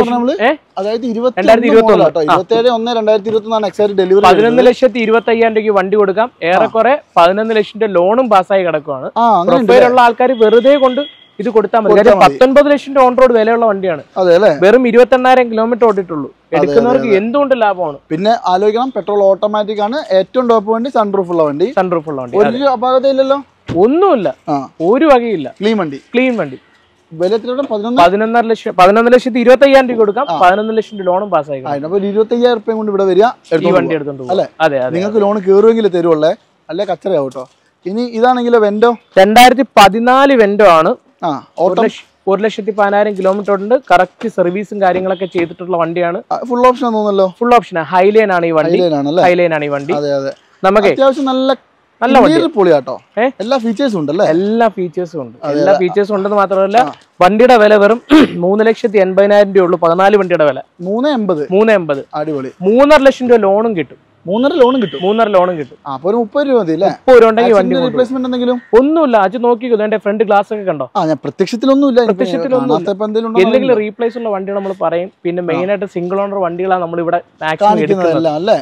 പതിനൊന്ന് ലക്ഷത്തി ഇരുപത്തി അയ്യായിരം രൂപയ്ക്ക് വണ്ടി കൊടുക്കാം. ഏറെക്കുറെ പതിനൊന്ന് ലക്ഷം രൂപ ലോണും പാസ്സായി കിടക്കുവാണ്. പ്രൊഫൈലുള്ള ആൾക്കാർ വെറുതെ കൊണ്ട് ഇത് കൊടുത്താൽ മതി. കാര്യം പത്തൊൻപത് ലക്ഷം രൂപ ഓൺ റോഡ് വിലയുള്ള വണ്ടിയാണ്. വെറും ഇരുപത്തി എണ്ണായിരം കിലോമീറ്റർ ഓടിയിട്ടുള്ളൂ. എടുക്കുന്നവർക്ക് എന്തുകൊണ്ട് ലാഭമാണ്. പിന്നെ ആലോചിക്കണം, പെട്രോൾ ഓട്ടോമാറ്റിക് ആണ്. ഏറ്റവും ടോപ്പ് വണ്ടി, സൺറൂഫ് ഉള്ള വണ്ടി. സൺറൂഫ് ഉള്ള വണ്ടി. ഒരു അപാകത ഇല്ലല്ലോ, ഒന്നുമില്ല, ഒരു വകയില്ല. ക്ലീൻ വണ്ടി, ക്ലീൻ വണ്ടി. പതിനൊന്നര ലക്ഷം പതിനൊന്ന് ലക്ഷത്തി ഇരുപത്തി അയ്യായിരം രൂപ കൊടുക്കാം. പതിനൊന്ന് ലക്ഷം രൂപ ലോണും പാസ്സായി. ഇരുപത്തി അയ്യായിരം രൂപ കൊണ്ട് ഇവിടെ വരിക, ഈ വണ്ടി എടുത്തോണ്ട് അല്ലെ? അതെ, നിങ്ങൾക്ക് ലോൺ കയറുമെങ്കിൽ തരുവുള്ളേ, അല്ലെ കച്ചറയാവും കേട്ടോ. ഇനി ഇതാണെങ്കിലോ വെന്റോ, രണ്ടായിരത്തി പതിനാല് വെന്റോ ആണ്. ഒരു ലക്ഷത്തി പതിനായിരം കിലോമീറ്റർ ഉണ്ട്. കറക്റ്റ് സർവീസും കാര്യങ്ങളൊക്കെ ചെയ്തിട്ടുള്ള വണ്ടിയാണ്. ഫുൾ ഓപ്ഷൻ തോന്നുന്നല്ലോ. ഫുൾ ഓപ്ഷൻ ഹൈലൈൻ ആണ് ഈ വണ്ടി. ഹൈലൈൻ ആണ് ഈ വണ്ടി. നമുക്ക് അത്യാവശ്യം നല്ല നല്ല പൊളിയാട്ടോ. എല്ലാ ഫീച്ചേഴ്സും ഉണ്ട് അല്ലേ? എല്ലാ ഫീച്ചേഴ്സും ഉണ്ട്. എല്ലാ ഫീച്ചേഴ്സും ഉണ്ടെന്ന് മാത്രമല്ല, വണ്ടിയുടെ വില വെറും മൂന്ന് ലക്ഷത്തി എൺപതിനായിരം രൂപ ഉള്ളൂ. പതിനാല് വണ്ടിയുടെ വില മൂന്ന് എൺപത് മൂന്ന് എൺപത് അടിപൊളി. മൂന്നര ലക്ഷം രൂപ ലോണും കിട്ടും. മൂന്നര ലോണും കിട്ടും. മൂന്നര ലോണും കിട്ടും. അപ്പൊ ഒരു മുപ്പത് രൂപ മതി അല്ലേ? മുപ്പത് രൂപ ഉണ്ടെങ്കിൽ വണ്ടി റീപ്ലേസ്മെന്റ് എന്തെങ്കിലും ഒന്നുമില്ല. അത് നോക്കിക്കോ, എന്റെ ഫ്രണ്ട് ഗ്ലാസ് ഒക്കെ കണ്ടോ? ആ, ഞാൻ പ്രത്യക്ഷത്തിലൊന്നുമില്ല. എന്തെങ്കിലും റീപ്ലേസ് ഉള്ള വണ്ടികൾ നമ്മൾ പറയും. പിന്നെ മെയിൻ ആയിട്ട് സിംഗിൾ ഓണർ വണ്ടികളാണ് നമ്മൾ ഇവിടെ മാക്സിമം എടുക്കുന്നത്.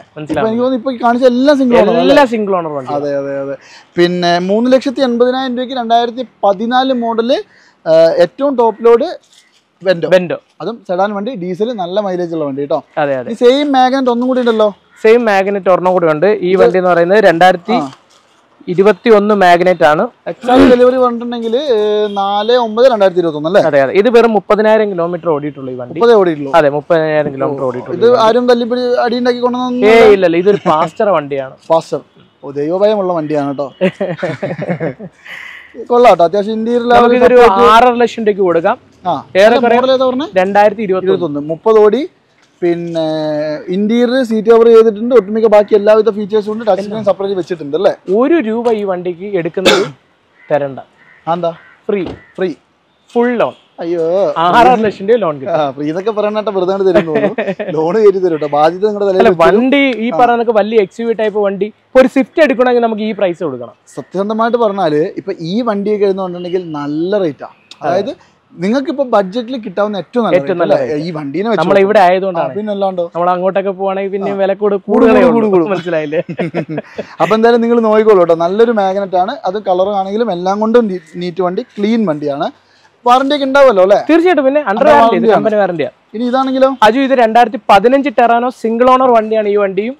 എല്ലാ സിംഗിൾ ഓണർ വണ്ടി. അതെ അതെ അതെ. പിന്നെ മൂന്ന് ലക്ഷത്തി എൺപതിനായിരം രൂപയ്ക്ക് രണ്ടായിരത്തി പതിനാല് മോഡല് ഏറ്റവും ടോപ്പ് ലോഡ് വെന്റോ വെന്റോ അതും സെഡാൻ വണ്ടി, ഡീസൽ, നല്ല മൈലേജ് ഉള്ള വണ്ടി കേട്ടോ. അതെ അതെ. സെയിം മാഗ്നറ്റ് ഒന്നും കൂടി ഉണ്ടല്ലോ. സെയിം മാഗ്നറ്റ് ഒരെണ്ണം കൂടി ഉണ്ട്. ഈ വണ്ടി എന്ന് പറയുന്നത് രണ്ടായിരത്തി ഇരുപത്തി ഒന്ന് മാഗ്നറ്റ് ആണ്. എക്സാക്ട് ഡെലിവറി പറഞ്ഞിട്ടുണ്ടെങ്കിൽ നാല് ഒമ്പത് രണ്ടായിരത്തി ഇരുപത്തി ഒന്ന് അല്ലേ? അതെ അതെ. ഇത് വെറും മുപ്പതിനായിരം കിലോമീറ്റർ ഓടിയിട്ടുള്ളൂ ഈ വണ്ടി. ഓടിയിട്ടുള്ളൂ. അതെ, മുപ്പതിനായിരം കിലോമീറ്റർ ഓടിയിട്ടുള്ളൂ. ഇത് ആരും തല്ലിപ്പിടി അടി ഉണ്ടാക്കി കൊണ്ടുവന്നു? ഏ ഇല്ലല്ല, ഇതൊരു പാസ്റ്റർ വണ്ടിയാണ്. പാസ്റ്റർ, ഓ ദൈവഭയമുള്ള വണ്ടിയാണ് കേട്ടോ. കൊള്ളാട്ടോ, അത്യാവശ്യം ഇന്റീരിയർ ആറര ലക്ഷം രൂപയ്ക്ക് കൊടുക്കാം. രണ്ടായിരത്തി ഇരുപത്തി ഒന്ന് മുപ്പത് ഓടി. പിന്നെ ഇന്റീരിയർ സീറ്റ് കവർ ചെയ്തിട്ടുണ്ട്. ഒട്ടുമിക്ക ബാക്കി എല്ലാവിധ ഫീച്ചേഴ്സും ഉണ്ട്. ടച്ച് സ്ക്രീൻ സെപ്പറേറ്റ് വെച്ചിട്ടുണ്ട് അല്ലേ? ഒരു രൂപ ഈ വണ്ടിക്ക് എടുക്കുന്നത് തരണ്ട. എന്താ? Free free full loan. അയ്യോ ആറാറ് ലക്ഷം രൂപ ലോൺ കിട്ടും. ഇതൊക്കെ പറയാനായിട്ട് വെറുതെ തരുന്നു ലോൺ കയറ്റി തരും കേട്ടോ. ബാധ്യത നിങ്ങളുടെ തലയിൽ. വണ്ടി ഈ പറയുന്ന വലിയ എക്സ് യു വി ടൈപ്പ് വണ്ടി ഒരു സ്വിഫ്റ്റ് എടുക്കണമെങ്കിൽ നമുക്ക് ഈ പ്രൈസ് കൊടുക്കണം. സത്യസന്ധമായിട്ട് പറഞ്ഞാല് ഇപ്പൊ ഈ വണ്ടിയൊക്കെ എഴുതുന്നുണ്ടെങ്കിൽ നല്ല റേറ്റാണ്. അതായത് നിങ്ങൾക്ക് ഇപ്പൊ ബഡ്ജറ്റിൽ കിട്ടാവുന്ന ഏറ്റവും നല്ല ഈ വണ്ടീനെ നമ്മൾ ഇവിടെ ആയതുകൊണ്ടാണ്. പിന്നല്ലാണ്ടോ നമ്മൾ അങ്ങോട്ടൊക്കെ പോവാണെങ്കിൽ പിന്നെ വില കൂടെ കൂടുതലേ മനസ്സിലായില്ലേ. അപ്പൊ എന്തായാലും നിങ്ങൾ നോക്കിക്കോളൂ കേട്ടോ. നല്ലൊരു മാഗ്നറ്റ് ആണ്. അത് കളർ ആണെങ്കിലും എല്ലാം കൊണ്ടും നീറ്റ് വണ്ടി, ക്ലീൻ വണ്ടിയാണ്. വാറന്റി ഒക്കെ ഉണ്ടാവല്ലോ അല്ലെ? തീർച്ചയായിട്ടും. പിന്നെ അണ്ടർ വാറന്റി, കമ്പനി വാറന്റിയാ. ഇനി ഇതാണെങ്കിലോ അജു, ഇത് രണ്ടായിരത്തി പതിനഞ്ച് ടെറാനോ സിംഗിൾ ഓണർ വണ്ടിയാണ്. ഈ വണ്ടിയും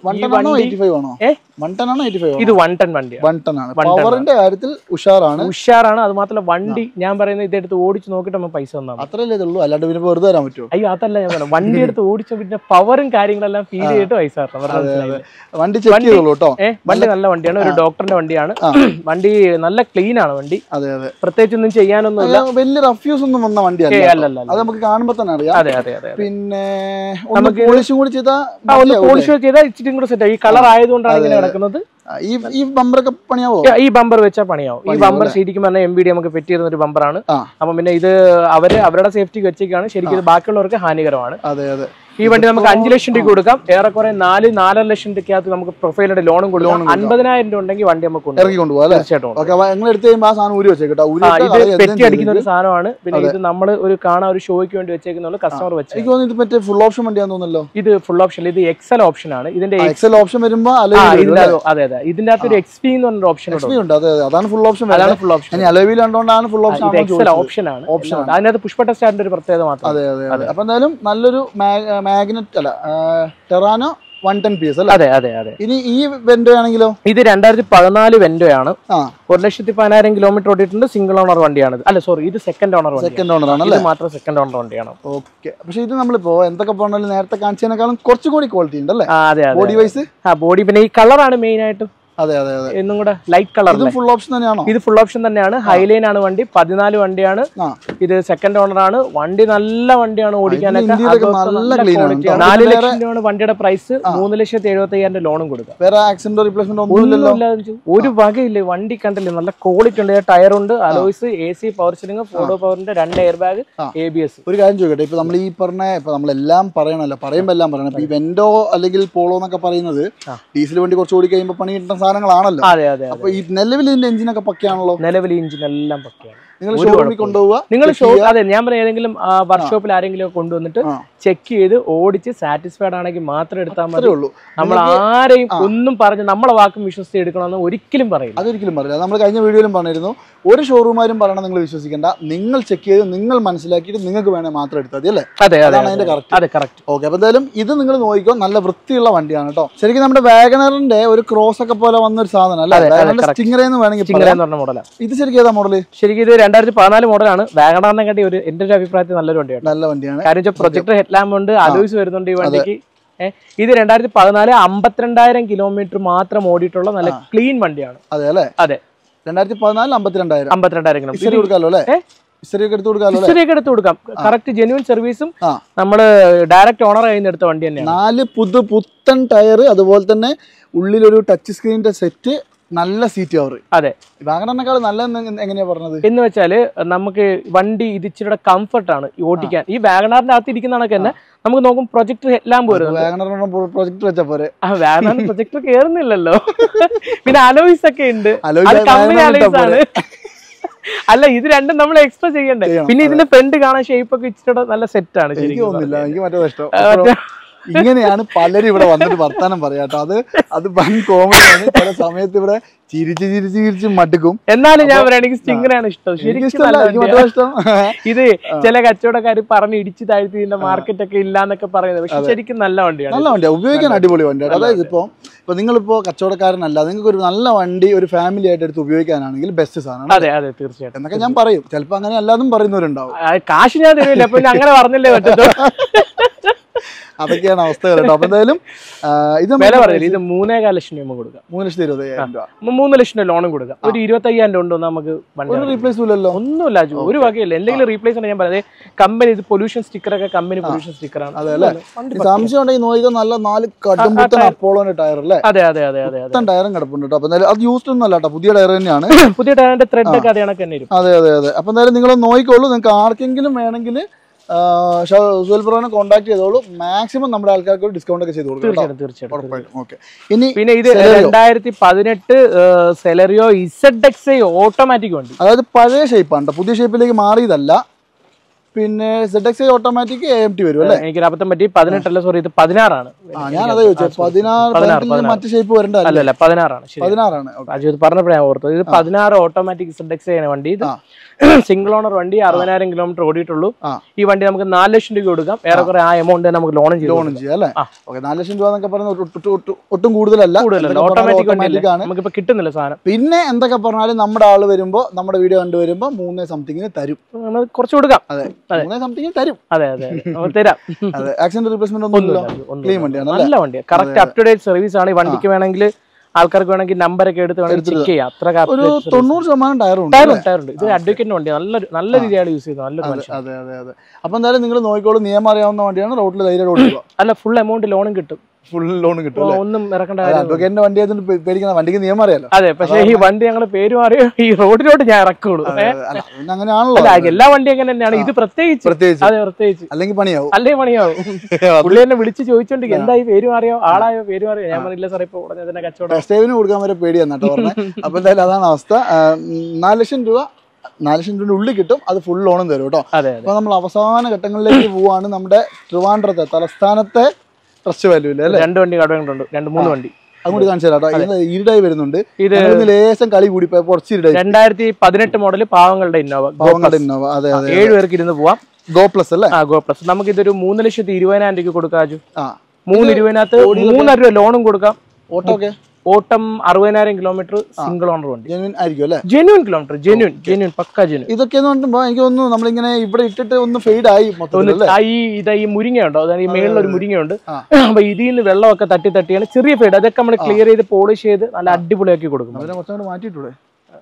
ഇത് വൺ ടൺ വണ്ടിയാണ്. പവറിന്റെ കാര്യത്തിൽ ഉഷാറാണ് ഉഷാറാണ് അത് മാത്രമല്ല വണ്ടി ഞാൻ പറയുന്നത് ഇതെടുത്ത് ഓടിച്ച് നോക്കിട്ട് നമ്മൾ പൈസ തന്നാൽ അത്രല്ലേ ഉള്ളൂ. അല്ലാണ്ട് പിന്നെ വെറുതെ തരാൻ പറ്റുമോ? അയ്യോ അതല്ല ഞാൻ പറയാം. വണ്ടി എടുത്ത് ഓടിച്ച പിന്നെ പവറും കാര്യങ്ങളെല്ലാം ഫീൽ ചെയ്തിട്ട് പൈസ വണ്ടി ചെക്ക് ചെയ്തോളൂ കേട്ടോ. ഏഹ് വണ്ടി നല്ല വണ്ടിയാണ്. ഒരു ഡോക്ടറിന്റെ വണ്ടിയാണ്. വണ്ടി നല്ല ക്ലീൻ ആണ് വണ്ടി. അതെ അതെ. പ്രത്യേകിച്ച് ഒന്നും ചെയ്യാനൊന്നുമില്ല. വലിയ റഫ്യൂസ് ഒന്നും വന്ന വണ്ടിയല്ല. അത് നമുക്ക് കാണുമ്പോൾ തന്നെ അറിയാം. അതെ അതെ അതെ. പിന്നെ നമുക്ക് പോളിഷും കൂടി ചെയ്താൽ പോളിഷ് ചെയ്താൽ ഇച്ചിരി കൂടെ സെറ്റ്. ഈ കളർ ആയതുകൊണ്ടാണ് ഇങ്ങനെ കിടക്കുന്നത്. ഈ ബമ്പറൊക്കെ പണിയാവോ? ഈ ബമ്പർ വെച്ചാൽ പണിയാവും. ഈ ബമ്പർ ശരിക്കും പറഞ്ഞാൽ എം ബി ഡി നമുക്ക് ഫിറ്റ് ചെയ്യുന്ന ഒരു ബമ്പറാണ്. അപ്പൊ പിന്നെ ഇത് അവര് അവരുടെ സേഫ്റ്റിക്ക് വെച്ചേക്കാണ്. ശരിക്കും ഇത് ബാക്കിയുള്ളവർക്ക് ഹാനികരമാണ്. അതെ അതെ. ഈ വണ്ടി നമുക്ക് അഞ്ചു ലക്ഷം രൂപ കൊടുക്കാം. ഏറെക്കുറെ നാല് നാലര ലക്ഷം രൂപയ്ക്കകത്ത് നമുക്ക് പ്രൊഫൈലിന്റെ ലോണും കൊടുക്കാം. അൻപതിനായിരം രൂപ ഉണ്ടെങ്കിൽ വണ്ടി നമുക്ക് ഇറക്കി കൊണ്ടുപോകാം. ഇത് പെറ്റി അടിക്കുന്ന ഒരു സാധനമാണ്. പിന്നെ ഇത് നമ്മൾ ഒരു കാണാൻ ഒരു ഷോയ്ക്ക് വേണ്ടി വെച്ചേക്കുന്ന കസ്റ്റമർ വെച്ച് ഫുൾ ഓപ്ഷൻ വണ്ടിയാന്ന് തോന്നുന്നല്ലോ. ഇത് ഫുൾ ഓപ്ഷൻ. ഇത് എക്സൽ ഓപ്ഷൻ ആണ്. ഇതിന്റെ എക്സൽ ഓപ്ഷൻ വരുമ്പോൾ അതെ അതെ. ഇതിന്റെ അകത്ത് ഒരു എക്സ് പി എന്ന് പറഞ്ഞ ഓപ്ഷൻ ഉണ്ട്. അതാണ് ഫുൾ ഓപ്ഷൻ. അതാണ് ഫുൾ ഓപ്ഷൻ. അലോവിലുണ്ടോണ്ടാണ് ഫുൾ ഓപ്ഷൻ. എക്സൽ ഓപ്ഷൻ ആണ്. അതിനകത്ത് പുഷ്പ ടെസ്റ്റാറിന്റെ ഒരു പ്രത്യേകത മാത്രം. അതെ അതെ. അപ്പൊ എന്തായാലും നല്ലൊരു മാഗ്നറ്റ് അല്ല Terrano one ten P S അല്ലേ? അതെ അതെ അതെ. ഇനി ഈ വെന്റോ ആണെങ്കിലോ? ഇത് രണ്ടായിരത്തി പതിനാല് വെന്റോ ആണ്. ഒരു ലക്ഷത്തി പതിനായിരം കിലോമീറ്റർ ഓടിയിട്ടുണ്ട്. സിംഗിൾ ഓണർ വണ്ടിയാണ്. അല്ല സോറി, ഇത് സെക്കൻഡ് ഓണർ. സെക്കൻഡ് ഓണർ ആണ്. ഇത് മാത്രം സെക്കൻഡ് ഓണർ വണ്ടിയാണ്. ഓക്കെ. പക്ഷെ ഇത് നമ്മളിപ്പോ എന്തൊക്കെ പറഞ്ഞാലും നേരത്തെ കാണിച്ചതിനേക്കാളും കുറച്ചും കൂടി ക്വാളിറ്റി ഉണ്ട് അല്ലേ? അതെ അതെ. ബോഡി വൈസ് ആ ബോഡി പിന്നെ ഈ കളറാണ് മെയിൻ ആയിട്ടും. അതെ അതെ അതെ. എന്നും കൂടെ ലൈറ്റ് കളർ. ഇത് ഫുൾ ഓപ്ഷൻ തന്നെയാണോ? ഇത് ഫുൾ ഓപ്ഷൻ തന്നെയാണ്. ഹൈലൈൻ ആണ് വണ്ടി. പതിനാല് വണ്ടിയാണ്. ഇത് സെക്കൻഡ് ഓണർ ആണ്. വണ്ടി നല്ല വണ്ടിയാണ് ഓടിക്കാനൊക്കെ. നാല് ലക്ഷം രൂപയാണ് വണ്ടിയുടെ പ്രൈസ്. മൂന്ന് ലക്ഷത്തി എഴുപത്തി അയ്യായിരം ലോണും കൊടുക്കാം. വേറെ ആക്സിഡന്റ് റീപ്ലേസ്മെന്റ് ഒന്നുമില്ലല്ലോ. ഒരു വകയില്ലേ. വണ്ടി കണ്ടില്ലേ, നല്ല ക്വാളിറ്റി ഉണ്ട്. ടയർ ഉണ്ട്, alloys, A C, power steering, ഫോർഡോ പവറിന്റെ രണ്ട് air bag, A B S. ഒരു കാര്യം ചോദിക്കട്ടെ, ഇപ്പൊ നമ്മൾ ഈ പറഞ്ഞ ഇപ്പൊ നമ്മളെല്ലാം പറയണല്ലോ, പറയുമ്പോ എല്ലാം പറയണം. ഈ വെന്റോ അല്ലെങ്കിൽ പോളോ എന്നൊക്കെ പറയുന്നത് ഡീസൽ വണ്ടി കുറച്ച് ഓടി കഴിയുമ്പോൾ പണി കിട്ടുന്ന സാധനങ്ങളാണല്ലോ. അതെ അതെ. അപ്പൊ ഈ നിലവിൽ ഇതിന്റെ എഞ്ചിനൊക്കെ പക്കയാണല്ലോ. നിലവിൽ എഞ്ചിൻ എല്ലാം പക്കയാണ്. നിങ്ങൾ ഷോറൂമിൽ കൊണ്ടുപോവുക. നിങ്ങൾ ഷോ അതെ ഞാൻ പറയാം, ഏതെങ്കിലും വർക്ക്ഷോപ്പിൽ ആരെങ്കിലും കൊണ്ടുവന്നിട്ട് ചെക്ക് ചെയ്ത് ഓടിച്ച് സാറ്റിസ്ഫൈഡ് ആണെങ്കിൽ മാത്രം എടുത്താൽ മതി. നമ്മൾ ആരെയും ഒന്നും പറഞ്ഞ് നമ്മളെ വാക്കും വിശ്വസിച്ച് എടുക്കണമെന്ന് ഒരിക്കലും പറയില്ല. അതൊരിക്കലും പറയില്ല. നമ്മൾ കഴിഞ്ഞ വീഡിയോയിലും പറഞ്ഞിരുന്നു, ഒരു ഷോറൂമാരും പറയണം നിങ്ങൾ വിശ്വസിക്കേണ്ട. നിങ്ങൾ ചെക്ക് ചെയ്ത് നിങ്ങൾ മനസ്സിലാക്കിയിട്ട് നിങ്ങൾക്ക് വേണേൽ മാത്രം എടുത്താൽ മതി അല്ലേ? അതെ അതാണ് അതിന്റെ കറക്റ്റ്. അതെ കറക്റ്റ്. ഓക്കെ. അപ്പൊ എന്തായാലും ഇത് നിങ്ങൾ നോക്കിക്കോ, നല്ല വൃത്തിയുള്ള വണ്ടിയാണ് കേട്ടോ. ശരിക്കും നമ്മുടെ വാഗണറിന്റെ ഒരു ക്രോസ് ഒക്കെ പോലെ വന്നൊരു സാധനം അല്ലേ? സ്റ്റിംഗർ എന്ന് വേണമെങ്കിൽ മോഡലാണ് ഇത്. ശരിക്കും ഏതാ മോഡല്? ശരിക്കും ഇത് രണ്ടായിരത്തി പതിനാല് മോഡലാണ്. വാഗണറിനെ കാട്ടി ഒരു എന്റെ ഒരു അഭിപ്രായത്തിൽ നല്ലൊരു വണ്ടിയാണ്. നല്ല വണ്ടിയാണ്. കാര്യം പ്രൊജക്ടർ ഹെഡ്ലാമ്പ് ഉണ്ട്, അലോയ്സ് വരുന്നുണ്ട് ഈ വണ്ടിക്ക്. ഇത് രണ്ടായിരത്തി പതിനാല് അമ്പത്തിരണ്ടായിരം കിലോമീറ്റർ മാത്രം ഓടിയിട്ടുള്ള നല്ല ക്ലീൻ വണ്ടിയാണ്. അതെ അല്ലേ? അതെ. രണ്ടായിരത്തി പതിനാല് അമ്പത്തിരണ്ടായിരം അമ്പത്തിരണ്ടായിരം കിലോമീറ്റർ കൊടുക്കാമല്ലോ അല്ലേ? ഹിസ്റ്ററിയൊക്കെ എടുത്ത് കൊടുക്കാമല്ലോ. ഹിസ്റ്ററിയൊക്കെ എടുത്ത് കൊടുക്കാം. കറക്റ്റ് ജെന്യൂൻ സർവീസും നമ്മള് ഡയറക്റ്റ് ഓണർ കയ്യിൽ നിന്ന് എടുത്ത വണ്ടി തന്നെയാണ്. നാല് പുതു പുത്തൻ ടയർ, അതുപോലെ തന്നെ ഉള്ളിലൊരു ടച്ച് സ്ക്രീനിന്റെ സെറ്റ്, നല്ല സീറ്റ് കവർ. അതെ. വാഗണറിനേക്കാൾ നല്ല എങ്ങനെയാ പറഞ്ഞത് എന്ന് വെച്ചാല് നമുക്ക് വണ്ടി ഇത് ഇച്ചിരി കംഫർട്ടാണ് ഓടിക്കാൻ. ഈ വാഗണറിന്റെ അകത്ത് ഇരിക്കുന്നതൊക്കെ തന്നെ നമുക്ക് നോക്കും പ്രൊജക്ടർ എല്ലാം പോരും. വാഗണറിനോട് പ്രൊജക്ടർ വെച്ചാ പോരെ? ആ വാഗണറിന് പ്രൊജക്ടർ കേറുന്നില്ലല്ലോ. പിന്നെ അലോയ്സ് ഒക്കെ ഉണ്ട്. കമ്പനി അലോയ്സ് ആണ്. അല്ല ഇത് രണ്ടും നമ്മൾ എക്സ്ട്രാ ചെയ്യണ്ടേ. പിന്നെ ഇതിന്റെ ഫ്രണ്ട് കാണാൻ ഷേപ്പ് ഒക്കെ ഇച്ചിരി നല്ല സെറ്റ് ആണ്. എനിക്ക് തോന്നുന്നില്ല, എനിക്ക് മറ്റേ ഇഷ്ടം. ഇങ്ങനെയാണ് പലരും ഇവിടെ വന്നിട്ട് വർത്താനം പറയാട്ടോ. അത് അത് വൻ കോമഡിയാണ്. ചില സമയത്ത് ഇവിടെ ചിരിച്ച് ചിരിച്ച് ചിരിച്ച് മടുക്കും. എന്നാലും ഞാൻ പറയാം, എനിക്ക് സ്റ്റിംഗറാണ് ഇഷ്ടം. ഇഷ്ടം. ഇത് ചില കച്ചവടക്കാർ പറഞ്ഞ് ഇടിച്ച് താഴ്ത്തി ഇതിന്റെ മാർക്കറ്റ് ഒക്കെ ഇല്ലാന്നൊക്കെ പറയുന്നത്. പക്ഷെ ശരിക്കും നല്ല വണ്ടിയാണ്. നല്ല വണ്ടിയാണ്, ഉപയോഗിക്കാൻ അടിപൊളി വണ്ടിയാണ്. അതായത് ഇപ്പൊ ഇപ്പൊ നിങ്ങളിപ്പോ കച്ചവടക്കാരനല്ല, നിങ്ങൾക്ക് ഒരു നല്ല വണ്ടി ഒരു ഫാമിലി ആയിട്ട് എടുത്ത് ഉപയോഗിക്കാനാണെങ്കിൽ ബെസ്റ്റ് സാധനമാണ്. അതെ അതെ തീർച്ചയായിട്ടും എന്നൊക്കെ ഞാൻ പറയും. ചിലപ്പോ അങ്ങനെ അല്ലാതും പറയുന്നവരുണ്ടാവും. കാശ് ഞാൻ തരില്ല, അപ്പൊ അങ്ങനെ പറഞ്ഞല്ലേ പറ്റത്തോ. അതൊക്കെയാണ് അവസ്ഥകൾ കേട്ടോ. അപ്പൊ എന്തായാലും ഇത് വില പറയില്ല, ഇത് മൂന്നേകാൽ ലക്ഷം രൂപ കൊടുക്കാം. മൂന്ന് ലക്ഷത്തി ഇരുപത്തയ്യായിരം രൂപ മൂന്ന് ലക്ഷം രൂപ ലോണും കൊടുക്കാം. ഒരു ഇരുപത്തി അയ്യായിരം രൂപ ഉണ്ടോ നമുക്ക് റീപ്ലേസ് ഇല്ലല്ലോ, ഒന്നുമില്ല, ഒരു വകയില്ല. എന്തെങ്കിലും റീപ്ലേസ് ആണ് ഞാൻ പറയുന്നത്. കമ്പനി ഇത് പൊല്യൂഷൻ സ്റ്റിക്കർ ഒക്കെ കമ്പനി പൊല്യൂഷൻ സ്റ്റിക്കറാണ്. അതെ അല്ലേ, സംശയം ഉണ്ടെങ്കിൽ നോക്കിയാൽ നല്ല നാല് കടുംപുത്തൻ അപ്പോളോന്റെ ടയർ അല്ലേ? അതെ അതെ അതെ അതെ അതെ ടയറും കിടപ്പുണ്ട് കേട്ടോ. അപ്പൊ എന്തായാലും അത് യൂസ്ഡ് ഒന്നും അല്ല കേട്ടോ, പുതിയ ടയർ തന്നെയാണ്. പുതിയ ടയറിന്റെ ത്രെഡ് ഒക്കെ അതേ കണക്ക് തന്നെ വരും. അതെ അതെ അതെ. അപ്പൊ എന്തായാലും നിങ്ങൾ നോക്കിക്കോളൂ. നിങ്ങൾക്ക് ആർക്കെങ്കിലും വേണമെങ്കിൽ സുഹേൽ ബ്രോനെ കോൺടാക്ട് ചെയ്തോളൂ. മാക്സിമം നമ്മുടെ ആൾക്കാർക്ക് ഡിസ്കൗണ്ട് ഒക്കെ ചെയ്ത് കൊടുക്കും. തീർച്ചയായിട്ടും. പിന്നെ ഇത് രണ്ടായിരത്തി പതിനെട്ട് Celerio Z X I automatic വണ്ടി, അതായത് പഴയ ഷേപ്പാണ്, പുതിയ ഷേപ്പിലേക്ക് മാറിയതല്ല. പിന്നെ Z X I automatic A M T വരും അല്ലേ? എനിക്ക് അബദ്ധം പറ്റി, പതിനെട്ടല്ല, സോറി, ഇത് പതിനാറാണ്. ഞാൻ അതെ ചോദിച്ചത്, പതിനാറ് മറ്റു ഷേപ്പ് വരണ്ട. അല്ലല്ല, പതിനാറാണ്. പതിനാറാണ് അജു പറഞ്ഞപ്പോഴാണ് ഞാൻ ഓർത്തത്. ഇത് പതിനാറ് ഓട്ടോമാറ്റിക് സെഡ് എക്സ് ഐ ആണ് വണ്ടി. ഇത് സിംഗിൾ ഓണർ വണ്ടി, അറുപതിനായിരം കിലോമീറ്റർ ഓടിയിട്ടുള്ളൂ. ഈ വണ്ടി നമുക്ക് നാല് ലക്ഷം രൂപ കൊടുക്കാം. ഏറെക്കുറെ ആ എമൗണ്ട് നമുക്ക് ലോണും ലോണും ചെയ്യാം അല്ലേ? നാല് ലക്ഷം രൂപ എന്നൊക്കെ പറയുന്നത് ഒട്ടും കൂടുതലല്ല, ഓട്ടോമാറ്റിക് ആണ്, നമുക്കിപ്പോ കിട്ടുന്നില്ല സാധനം. പിന്നെ എന്തൊക്കെ പറഞ്ഞാലും നമ്മുടെ ആള് വരുമ്പോ, നമ്മുടെ വീഡിയോ കണ്ടുവരുമ്പോ മൂന്നേ സംതിങ്ങിന് തരും, കുറച്ച് കൊടുക്കാം. അതെ, മൂന്നേ സംതിങ്ങിന് തരും. അതെ അതെ തരാം. അതെ, ആക്സിഡന്റ് റീപ്ലേസ്മെന്റ് ഒന്നും ക്ലീൻ വണ്ടിയാണ്, നല്ല വണ്ടിയാണ്, correct up to date service ആണ്. ഈ വണ്ടിക്ക് വേണമെങ്കിൽ ആൾക്കാർക്ക് വേണമെങ്കിൽ നമ്പറൊക്കെ എടുത്ത് വേണമെങ്കിൽ ചെക്ക് ചെയ്യാം. അത്ര ഒരു തൊണ്ണൂറ് ശതമാനം ടയറുണ്ട് ടയറുണ്ട്. ഇത് അഡ്വക്കേറ്റിന്റെ വണ്ടി, നല്ല നല്ല രീതിയാണ് യൂസ് ചെയ്യുന്നത്. നല്ലൊരു മനുഷ്യൻ. അതെ അതെ അതെ. അപ്പൊ എന്തായാലും നിങ്ങൾ നോക്കിക്കോളൂ, നിയമം അറിയാവുന്ന വണ്ടിയാണ്, റോഡിൽ ധൈര്യം ഓടിക്കുക. അല്ല, ഫുൾ എമൗണ്ട് ലോണും കിട്ടും. ഫുൾ ലോൺ കിട്ടും, ഒന്നും ഇറക്കേണ്ട. അഡ്വക്കേറ്റിന്റെ വണ്ടി ആയതുകൊണ്ട് പേടിക്കുന്ന, വണ്ടിക്ക് നിയമം അറിയാലോ. അതെ, പക്ഷേ ഈ വണ്ടി ഞങ്ങള് പേര് മാറിയോ ഈ റോഡിലോട്ട് ഞാൻ ഇറക്കുള്ളൂ. അങ്ങനെയാണല്ലോ, എല്ലാ വണ്ടിയും അങ്ങനെ തന്നെയാണ്. ഇത് പ്രത്യേകിച്ച് പ്രത്യേകിച്ച് അതെ പ്രത്യേകിച്ച് അല്ലെങ്കിൽ പണിയാവും, അല്ലെങ്കിൽ പണിയാവും. പുള്ളി എന്നെ വിളിച്ച് ചോദിച്ചോണ്ട് എന്തായി പേര് മാറിയോ, ആളായോ, പേര് മാറിയോ? ഞാൻ പറഞ്ഞില്ല സാർ, ഇപ്പൊ ഉടനെ തന്നെ കച്ചവടം. ടെസ്റ്റേവിന് കൊടുക്കാൻ വരെ പേടിയാന്ന് കേട്ടോ പറഞ്ഞത്. അപ്പൊ എന്തായാലും അതാണ് അവസ്ഥ. നാല് ലക്ഷം രൂപ നാല് ലക്ഷം രൂപയുടെ ഉള്ളിൽ കിട്ടും, അത് ഫുൾ ലോണും തരും കേട്ടോ. അപ്പൊ നമ്മൾ അവസാന ഘട്ടങ്ങളിലേക്ക് പോവാണ്. നമ്മുടെ ട്രിവാൻഡ്രത്തെ തലസ്ഥാനത്തെ ട്രസ്റ്റ് വാല്യൂ അല്ലേ? രണ്ട് വണ്ടി കടകളുണ്ട്, രണ്ട് മൂന്ന് വണ്ടി അങ്ങോട്ട് കാണിച്ചു തരാം. ഇരുടായി വരുന്നുണ്ട്, ലേശം കളി കൂടി കുറച്ച് ഇരുടായി. രണ്ടായിരത്തി പതിനെട്ട് മോഡൽ പാവങ്ങളുടെ ഇന്നോവ, പാവങ്ങളുടെ ഇന്നോവ. അതെ അതെ, ഏഴ് പേർക്ക് ഇരുന്ന് പോവാം. ഗോ പ്ലസ് അല്ലേ? ആ, ഗോ പ്ലസ്. നമുക്ക് ഇതൊരു മൂന്ന് ലക്ഷത്തി ഇരുപതിനായിരം രൂപയ്ക്ക് കൊടുക്കാം. മൂന്ന് ഇരുപതിനകത്ത് മൂന്നര രൂപ ലോണും കൊടുക്കാം. ഓട്ടോ ഒക്കെ ഓട്ടം അറുപതിനായിരം കിലോമീറ്റർ, സിംഗിൾ ഓണർ വണ്ടി. ജെന്യൂൻ ആയിരിക്കും അല്ലേ? ജെന്യൂൻ കിലോമീറ്റർ, ജെന്യൂൻ ജെന്യൂൻ പക്ക ജെന്യൂൻ. ഇതൊക്കെ എന്ന് പറയുമ്പോൾ എനിക്ക് തോന്നുന്നു നമ്മളിങ്ങനെ ഇവിടെ ഇട്ടിട്ട് ഒന്ന് ഫെയ്ഡ് ആയി ഈ ഇതാ ഈ മുരിങ്ങയുണ്ടോ, അതായത് ഈ മേളിൽ ഒരു മുരിങ്ങയുണ്ട്. അപ്പൊ ഇതിൽ നിന്ന് വെള്ളമൊക്കെ തട്ടി തട്ടിയാണ് ചെറിയ ഫെയ്ഡ്. അതൊക്കെ നമ്മൾ ക്ലിയർ ചെയ്ത് പോളിഷ് ചെയ്ത് നല്ല അടിപൊളിയാക്കി കൊടുക്കും. അതിനെ കുറച്ചുകൂടെ മാറ്റിയിട്ടൂടെ?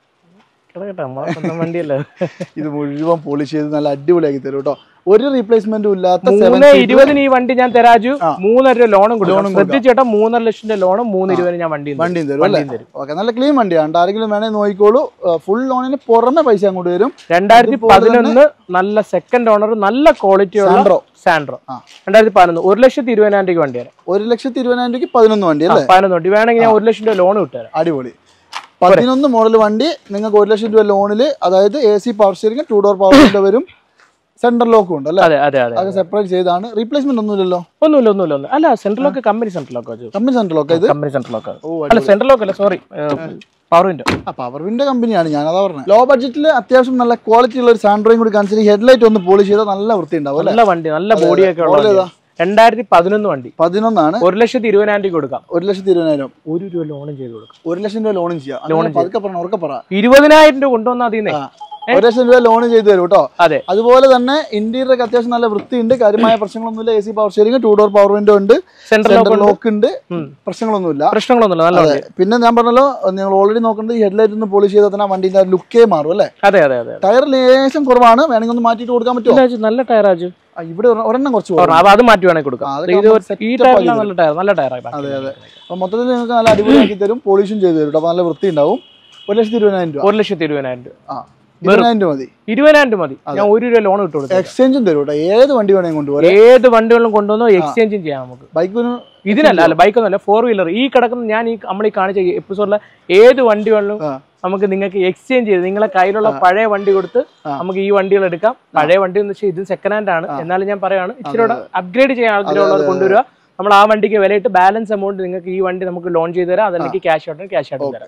വണ്ടിയല്ലേ, ഇത് മുഴുവൻ പോളിഷ് ചെയ്ത് നല്ല അടിപൊളിയാക്കി തരും കേട്ടോ. ഒരു റീപ്ലേസ്മെന്റും ഇല്ലാത്ത മൂന്ന് ഇരുപതിന് ഈ വണ്ടി ഞാൻ തരാജു. മൂന്നര രൂപ ലോണും കൊടുക്കും. ശ്രദ്ധിച്ചേട്ടാ, മൂന്നര ലക്ഷം രൂപ ലോണും മൂന്ന് ഇരുപതിന് ഞാൻ വണ്ടി വണ്ടിയും തരും. ഓക്കെ, നല്ല ക്ലീൻ വണ്ടിയാണ്. ആരെങ്കിലും വേണമെങ്കിൽ നോക്കിക്കോളൂ. ഫുൾ ലോണിന് പുറമെ പൈസ അങ്ങോട്ട് വരും. രണ്ടായിരത്തി പതിനൊന്ന് നല്ല സെക്കൻഡ് ഓണർ, നല്ല ക്വാളിറ്റി സാൻഡ്രോ സാൻഡ്രോ രണ്ടായിരത്തി പതിനൊന്ന് ഒരു ലക്ഷത്തി ഇരുപതിനായിരം രൂപയ്ക്ക് വണ്ടിയാണ്. ഒരു ലക്ഷത്തി ഇരുപതിനായിരം രൂപയ്ക്ക് പതിനൊന്ന് വണ്ടി അല്ലേ? പതിനൊന്ന് വണ്ടി വേണമെങ്കിൽ ഞാൻ ഒരു ലക്ഷം രൂപ ലോൺ കിട്ടുതരാം. അടിപൊളി. പതിനൊന്ന് മോഡൽ വണ്ടി നിങ്ങൾക്ക് ഒരു ലക്ഷം രൂപ ലോണിൽ, അതായത് A C power steering, two door power window വരും, സെൻട്രൽ ലോക്കും ഉണ്ട് അല്ലേ? അതെ അതെ അതെ, അത് സെപ്പറേറ്റ് ചെയ്താണ്. റീപ്ലേസ്മെന്റ് ഒന്നുമില്ലല്ലോ? ഒന്നുമില്ല ഒന്നുമില്ല. അല്ല, central lock company central lock. Company central lock ഇത് കമ്പനി സെൻട്രൽ ലോക്ക് അല്ല, സെൻട്രൽ ലോക്ക് അല്ല, സോറി, പവർ വിൻഡോ. ആ, പവർ വിൻഡോ കമ്പനിയാണ്, ഞാൻ അതാ പറഞ്ഞത്. ലോ ബഡ്ജറ്റിൽ അത്യാവശ്യം നല്ല ക്വാളിറ്റി ഉള്ള ഒരു സാൻഡ്രോയും കൂടി കാണിച്ചിട്ട് ഹെഡ്ലൈറ്റ് ഒന്ന് പോളിഷ് ചെയ്താൽ നല്ല വൃത്തി ഉണ്ടാവും. നല്ല വണ്ടി, നല്ല ബോഡിയൊക്കെ ഉള്ള രണ്ടായിരത്തി പതിനൊന്ന് വണ്ടി. പതിനൊന്നാണ്. ഒരു ലക്ഷത്തി ഇരുപതിനായിരം രൂപ കൊടുക്കാം. ഒരു ലക്ഷത്തി ഇരുപതിനായിരം ഒരു രൂപ ലോണും ചെയ്ത് കൊടുക്കാം. ഒരു ലക്ഷം രൂപ ലോണും ചെയ്യാം. ലോൺ ഉറക്കെ പറ. ഇരുപതിനായിരം രൂപ കൊണ്ടുവന്നാൽ അതിനെ ഒരു ലക്ഷം രൂപ ലോൺ ചെയ്തു തരും കേട്ടോ. അതെ, അതുപോലെ തന്നെ ഇന്റീരിയർ ഒക്കെ അത്യാവശ്യം നല്ല വൃത്തിയുണ്ട്, കാര്യമായ പ്രശ്നങ്ങളൊന്നുമില്ല. A C power steering, two door power window ഉണ്ട്, സെൻട്രൽ ലോക്ക് ഉണ്ട്, പ്രശ്നങ്ങളൊന്നുമില്ല പ്രശ്നങ്ങളൊന്നുമില്ല പിന്നെ ഞാൻ പറഞ്ഞല്ലോ, നിങ്ങൾ ഓൾറെഡി നോക്കുന്നത് ഈ ഹെഡ്ലൈറ്റ് ഒന്ന് പോളിഷ് ചെയ്താൽ തന്നെ വണ്ടിന്റെ ലുക്കേ മാറും അല്ലേ? അതെ അതെ അതെ. ടയർ ലേശം കുറവാണ്, വേണമെങ്കിൽ ഒന്ന് മാറ്റിയിട്ട് കൊടുക്കാൻ പറ്റുമോ? നല്ല ടയറാജു. ഇവിടെ ഒരെണ്ണം കുറച്ച് അത് മാറ്റി വേണമെങ്കിൽ കൊടുക്കാം. നല്ല ടയർ, നല്ല ടയർ. അതെ അതെ. അപ്പൊ മൊത്തത്തിൽ നിങ്ങൾക്ക് നല്ല അടിപൊളിയാക്കി തരും, പോളിഷും ചെയ്ത് തരും. അപ്പൊ നല്ല വൃത്തി ഉണ്ടാവും. ഒരു ലക്ഷത്തി ഇരുപതിനായിരം രൂപ. ഒരു ലക്ഷത്തി ഇരുപതിനായിരം രൂപ. ആ, ഇരുപതിനായിരം രൂപ മതി. ഇരുപതിനായിരം രൂപ മതി. ഞാൻ ഒരു രൂപ ലോൺ ഇട്ട് കൊടുക്കും. എക്സ്ചേഞ്ചും തരും കേട്ടോ. ഏത് വണ്ടി വേണമെങ്കിൽ കൊണ്ടുപോകാം. ഏത് വണ്ടികളും കൊണ്ടുവന്നോ എക്സ്ചേഞ്ചും ചെയ്യാം നമുക്ക്. ബൈക്കിന് ഇതിനല്ല, അല്ല ബൈക്കൊന്നുമല്ല, ഫോർ വീലർ. ഈ കിടക്കുന്ന ഞാൻ ഈ നമ്മൾ ഈ കാണിച്ച എപ്പിസോഡിലെ ഏത് വണ്ടികളിലും നമുക്ക് നിങ്ങൾക്ക് എക്സ്ചേഞ്ച് ചെയ്ത് നിങ്ങളെ കയ്യിലുള്ള പഴയ വണ്ടി കൊടുത്ത് നമുക്ക് ഈ വണ്ടികൾ എടുക്കാം. പഴയ വണ്ടി എന്ന് വെച്ചാൽ ഇത് സെക്കൻഡ് ഹാൻഡ് ആണ്. എന്നാലും ഞാൻ പറയാണ്, ഇച്ചിരി അപ്ഗ്രേഡ് ചെയ്യാൻ ആഗ്രഹമുള്ളവർ കൊണ്ടുവരിക. നമ്മൾ ആ വണ്ടിക്ക് വിലയിട്ട് ബാലൻസ് എമൗണ്ട് നിങ്ങൾക്ക് ഈ വണ്ടി നമുക്ക് ലോൺ ചെയ്ത് തരാം. അതല്ലെങ്കിൽ ക്യാഷ് ആയിട്ട് ക്യാഷ് ആയിട്ട് തരാം.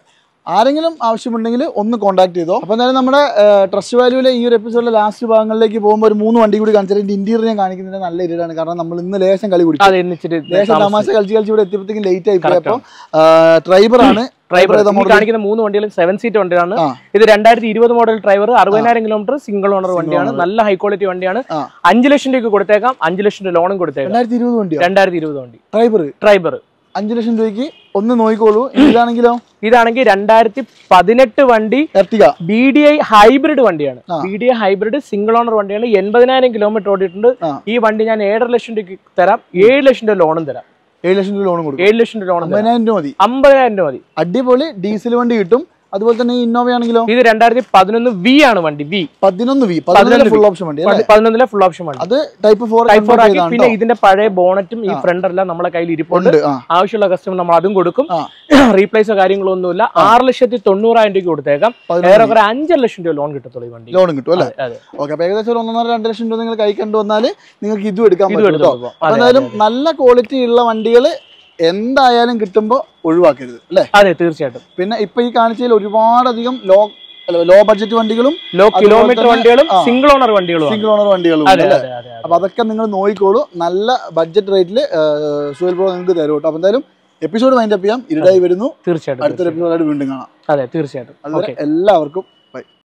ആരെങ്കിലും ആവശ്യമുണ്ടെങ്കിൽ ഒന്ന് കോൺടാക്ട് ചെയ്തോ. അപ്പോൾ എന്തായാലും നമ്മുടെ ട്രസ്റ്റ് വാല്യൂവിലെ ഈ ഒരു എപ്പിസോഡിലെ ലാസ്റ്റ് ഭാഗങ്ങളിലേക്ക് പോകുമ്പോൾ ഒരു മൂന്ന് വണ്ടി കൂടി കാണിച്ചാൽ ഇതിന്റെ ഇന്റീരിയർ ഞാൻ കാണിക്കുന്നത് നല്ല ഇരിയാണ്. കാരണം നമ്മൾ ഇന്ന് ലേശം കളി കുടിച്ചു, ലേശം തമാശ കളിച്ച് കളിച്ച് ഇവിടെ എത്തിയപ്പോഴത്തേക്കും ലേറ്റ് ആയി പോയി. അപ്പോൾ ഡ്രൈവർ ആണ് ഡ്രൈവർ കാണിക്കുന്ന മൂന്ന് വണ്ടികളും സെവൻ സീറ്റ് വണ്ടിയാണ്. ഇത് രണ്ടായിരത്തി ഇരുപത് മോഡൽ ഡ്രൈവർ, അറുപതിനായിരം കിലോമീറ്റർ, സിംഗിൾ ഓണർ വണ്ടിയാണ്. നല്ല ഹൈ ക്വാളിറ്റി വണ്ടിയാണ്. അഞ്ചു ലക്ഷം രൂപയ്ക്ക് കൊടുത്തേക്കാം, അഞ്ചു ലക്ഷം രൂപ ലോണും കൊടുത്തേക്കാം. രണ്ടായിരത്തി ഇരുപത് വണ്ടി രണ്ടായിരത്തി ഇരുപത് വണ്ടി ഡ്രൈവർ ഡ്രൈവർ അഞ്ചു ലക്ഷം രൂപയ്ക്ക് ഒന്ന് നോക്കിക്കോളൂ. ഇതാണെങ്കിലോ ഇതാണെങ്കിൽ രണ്ടായിരത്തി പതിനെട്ട് വണ്ടി ബി ഡി ഐ ഹൈബ്രിഡ് വണ്ടിയാണ്. B D I hybrid single owner വണ്ടിയാണ്. എൺപതിനായിരം കിലോമീറ്റർ ഓടിയിട്ടുണ്ട്. ഈ വണ്ടി ഞാൻ ഏഴര ലക്ഷം രൂപയ്ക്ക് തരാം, ഏഴ് ലക്ഷം രൂപ ലോണും തരാം. ഏഴ് ലക്ഷം രൂപ ലോണും കൊടുക്കും. ഏഴ് ലക്ഷം രൂപ ലോൺ അമ്പതിനായിരം രൂപ മതി. അമ്പതിനായിരം രൂപ മതി. അടിപൊളി ഡീസൽ വണ്ടി കിട്ടും. അതുപോലെ തന്നെ ഇന്നോവ ആണെങ്കിലോ ഇത് രണ്ടായിരത്തി പതിനൊന്ന് വി ആണ് വണ്ടി. വി പതിനൊന്ന് വി പതിനൊന്നിലെ ഫുൾ ഓപ്ഷൻ വണ്ടി പതിനൊന്നിലെ ഫുൾ ഓപ്ഷൻ വണ്ടി. അത് ടൈപ്പ് ഫോർ ടൈപ്പ് ഫോർ ആക്കി. പിന്നെ ഇതിന്റെ പഴയ ബോണറ്റും ഈ ഫ്രണ്ട് എല്ലാം നമ്മളെ കയ്യിൽ ഇരിപ്പുണ്ട്. ആവശ്യമുള്ള കസ്റ്റമർ നമ്മൾ അതും കൊടുക്കും. റീപ്ലേസോ കാര്യങ്ങളോ ഒന്നുമില്ല. ആറ് ലക്ഷത്തി തൊണ്ണൂറായിരം രൂപയ്ക്ക് കൊടുത്തേക്കാം. ഏറെക്കുറെ അഞ്ചര ലക്ഷം രൂപ ലോൺ കിട്ടത്തുള്ളൂ. ഈ വണ്ടി ലോൺ കിട്ടും അല്ലേ? ഓക്കെ. അപ്പൊ ഏകദേശം ഒരു ഒന്നര രണ്ട് ലക്ഷം രൂപ നിങ്ങൾ കൈ കണ്ടുവന്നാൽ നിങ്ങൾക്ക് ഇതും എടുക്കാൻ പറ്റും. എന്തായാലും നല്ല ക്വാളിറ്റി ഉള്ള വണ്ടികൾ എന്തായാലും കിട്ടുമ്പോൾ ഒഴിവാക്കരുത് അല്ലേ? അതെ, തീർച്ചയായിട്ടും. പിന്നെ ഇപ്പൊ ഈ കാണിച്ചതിൽ ഒരുപാടധികം ലോ ലോ ബഡ്ജറ്റ് വണ്ടികളും ലോ കിലോമീറ്റർ വണ്ടികളും സിംഗിൾ ഓണർ വണ്ടികളും സിംഗിൾ ഓണർ വണ്ടികളും അപ്പൊ അതൊക്കെ നിങ്ങൾ നോക്കിക്കോളൂ. നല്ല ബഡ്ജറ്റ് റേറ്റിൽ സുഹേൽ ബ്രോ നിങ്ങൾക്ക് തരും കേട്ടോ. അപ്പൊ എന്തായാലും എപ്പിസോഡ് വൈൻഡ് അപ്പ് ചെയ്യാം. ഇരുടായി വരുന്നു. തീർച്ചയായിട്ടും അടുത്തൊരു എപ്പിസോഡായിട്ട് വീണ്ടും കാണാം. അതെ, തീർച്ചയായിട്ടും. എല്ലാവർക്കും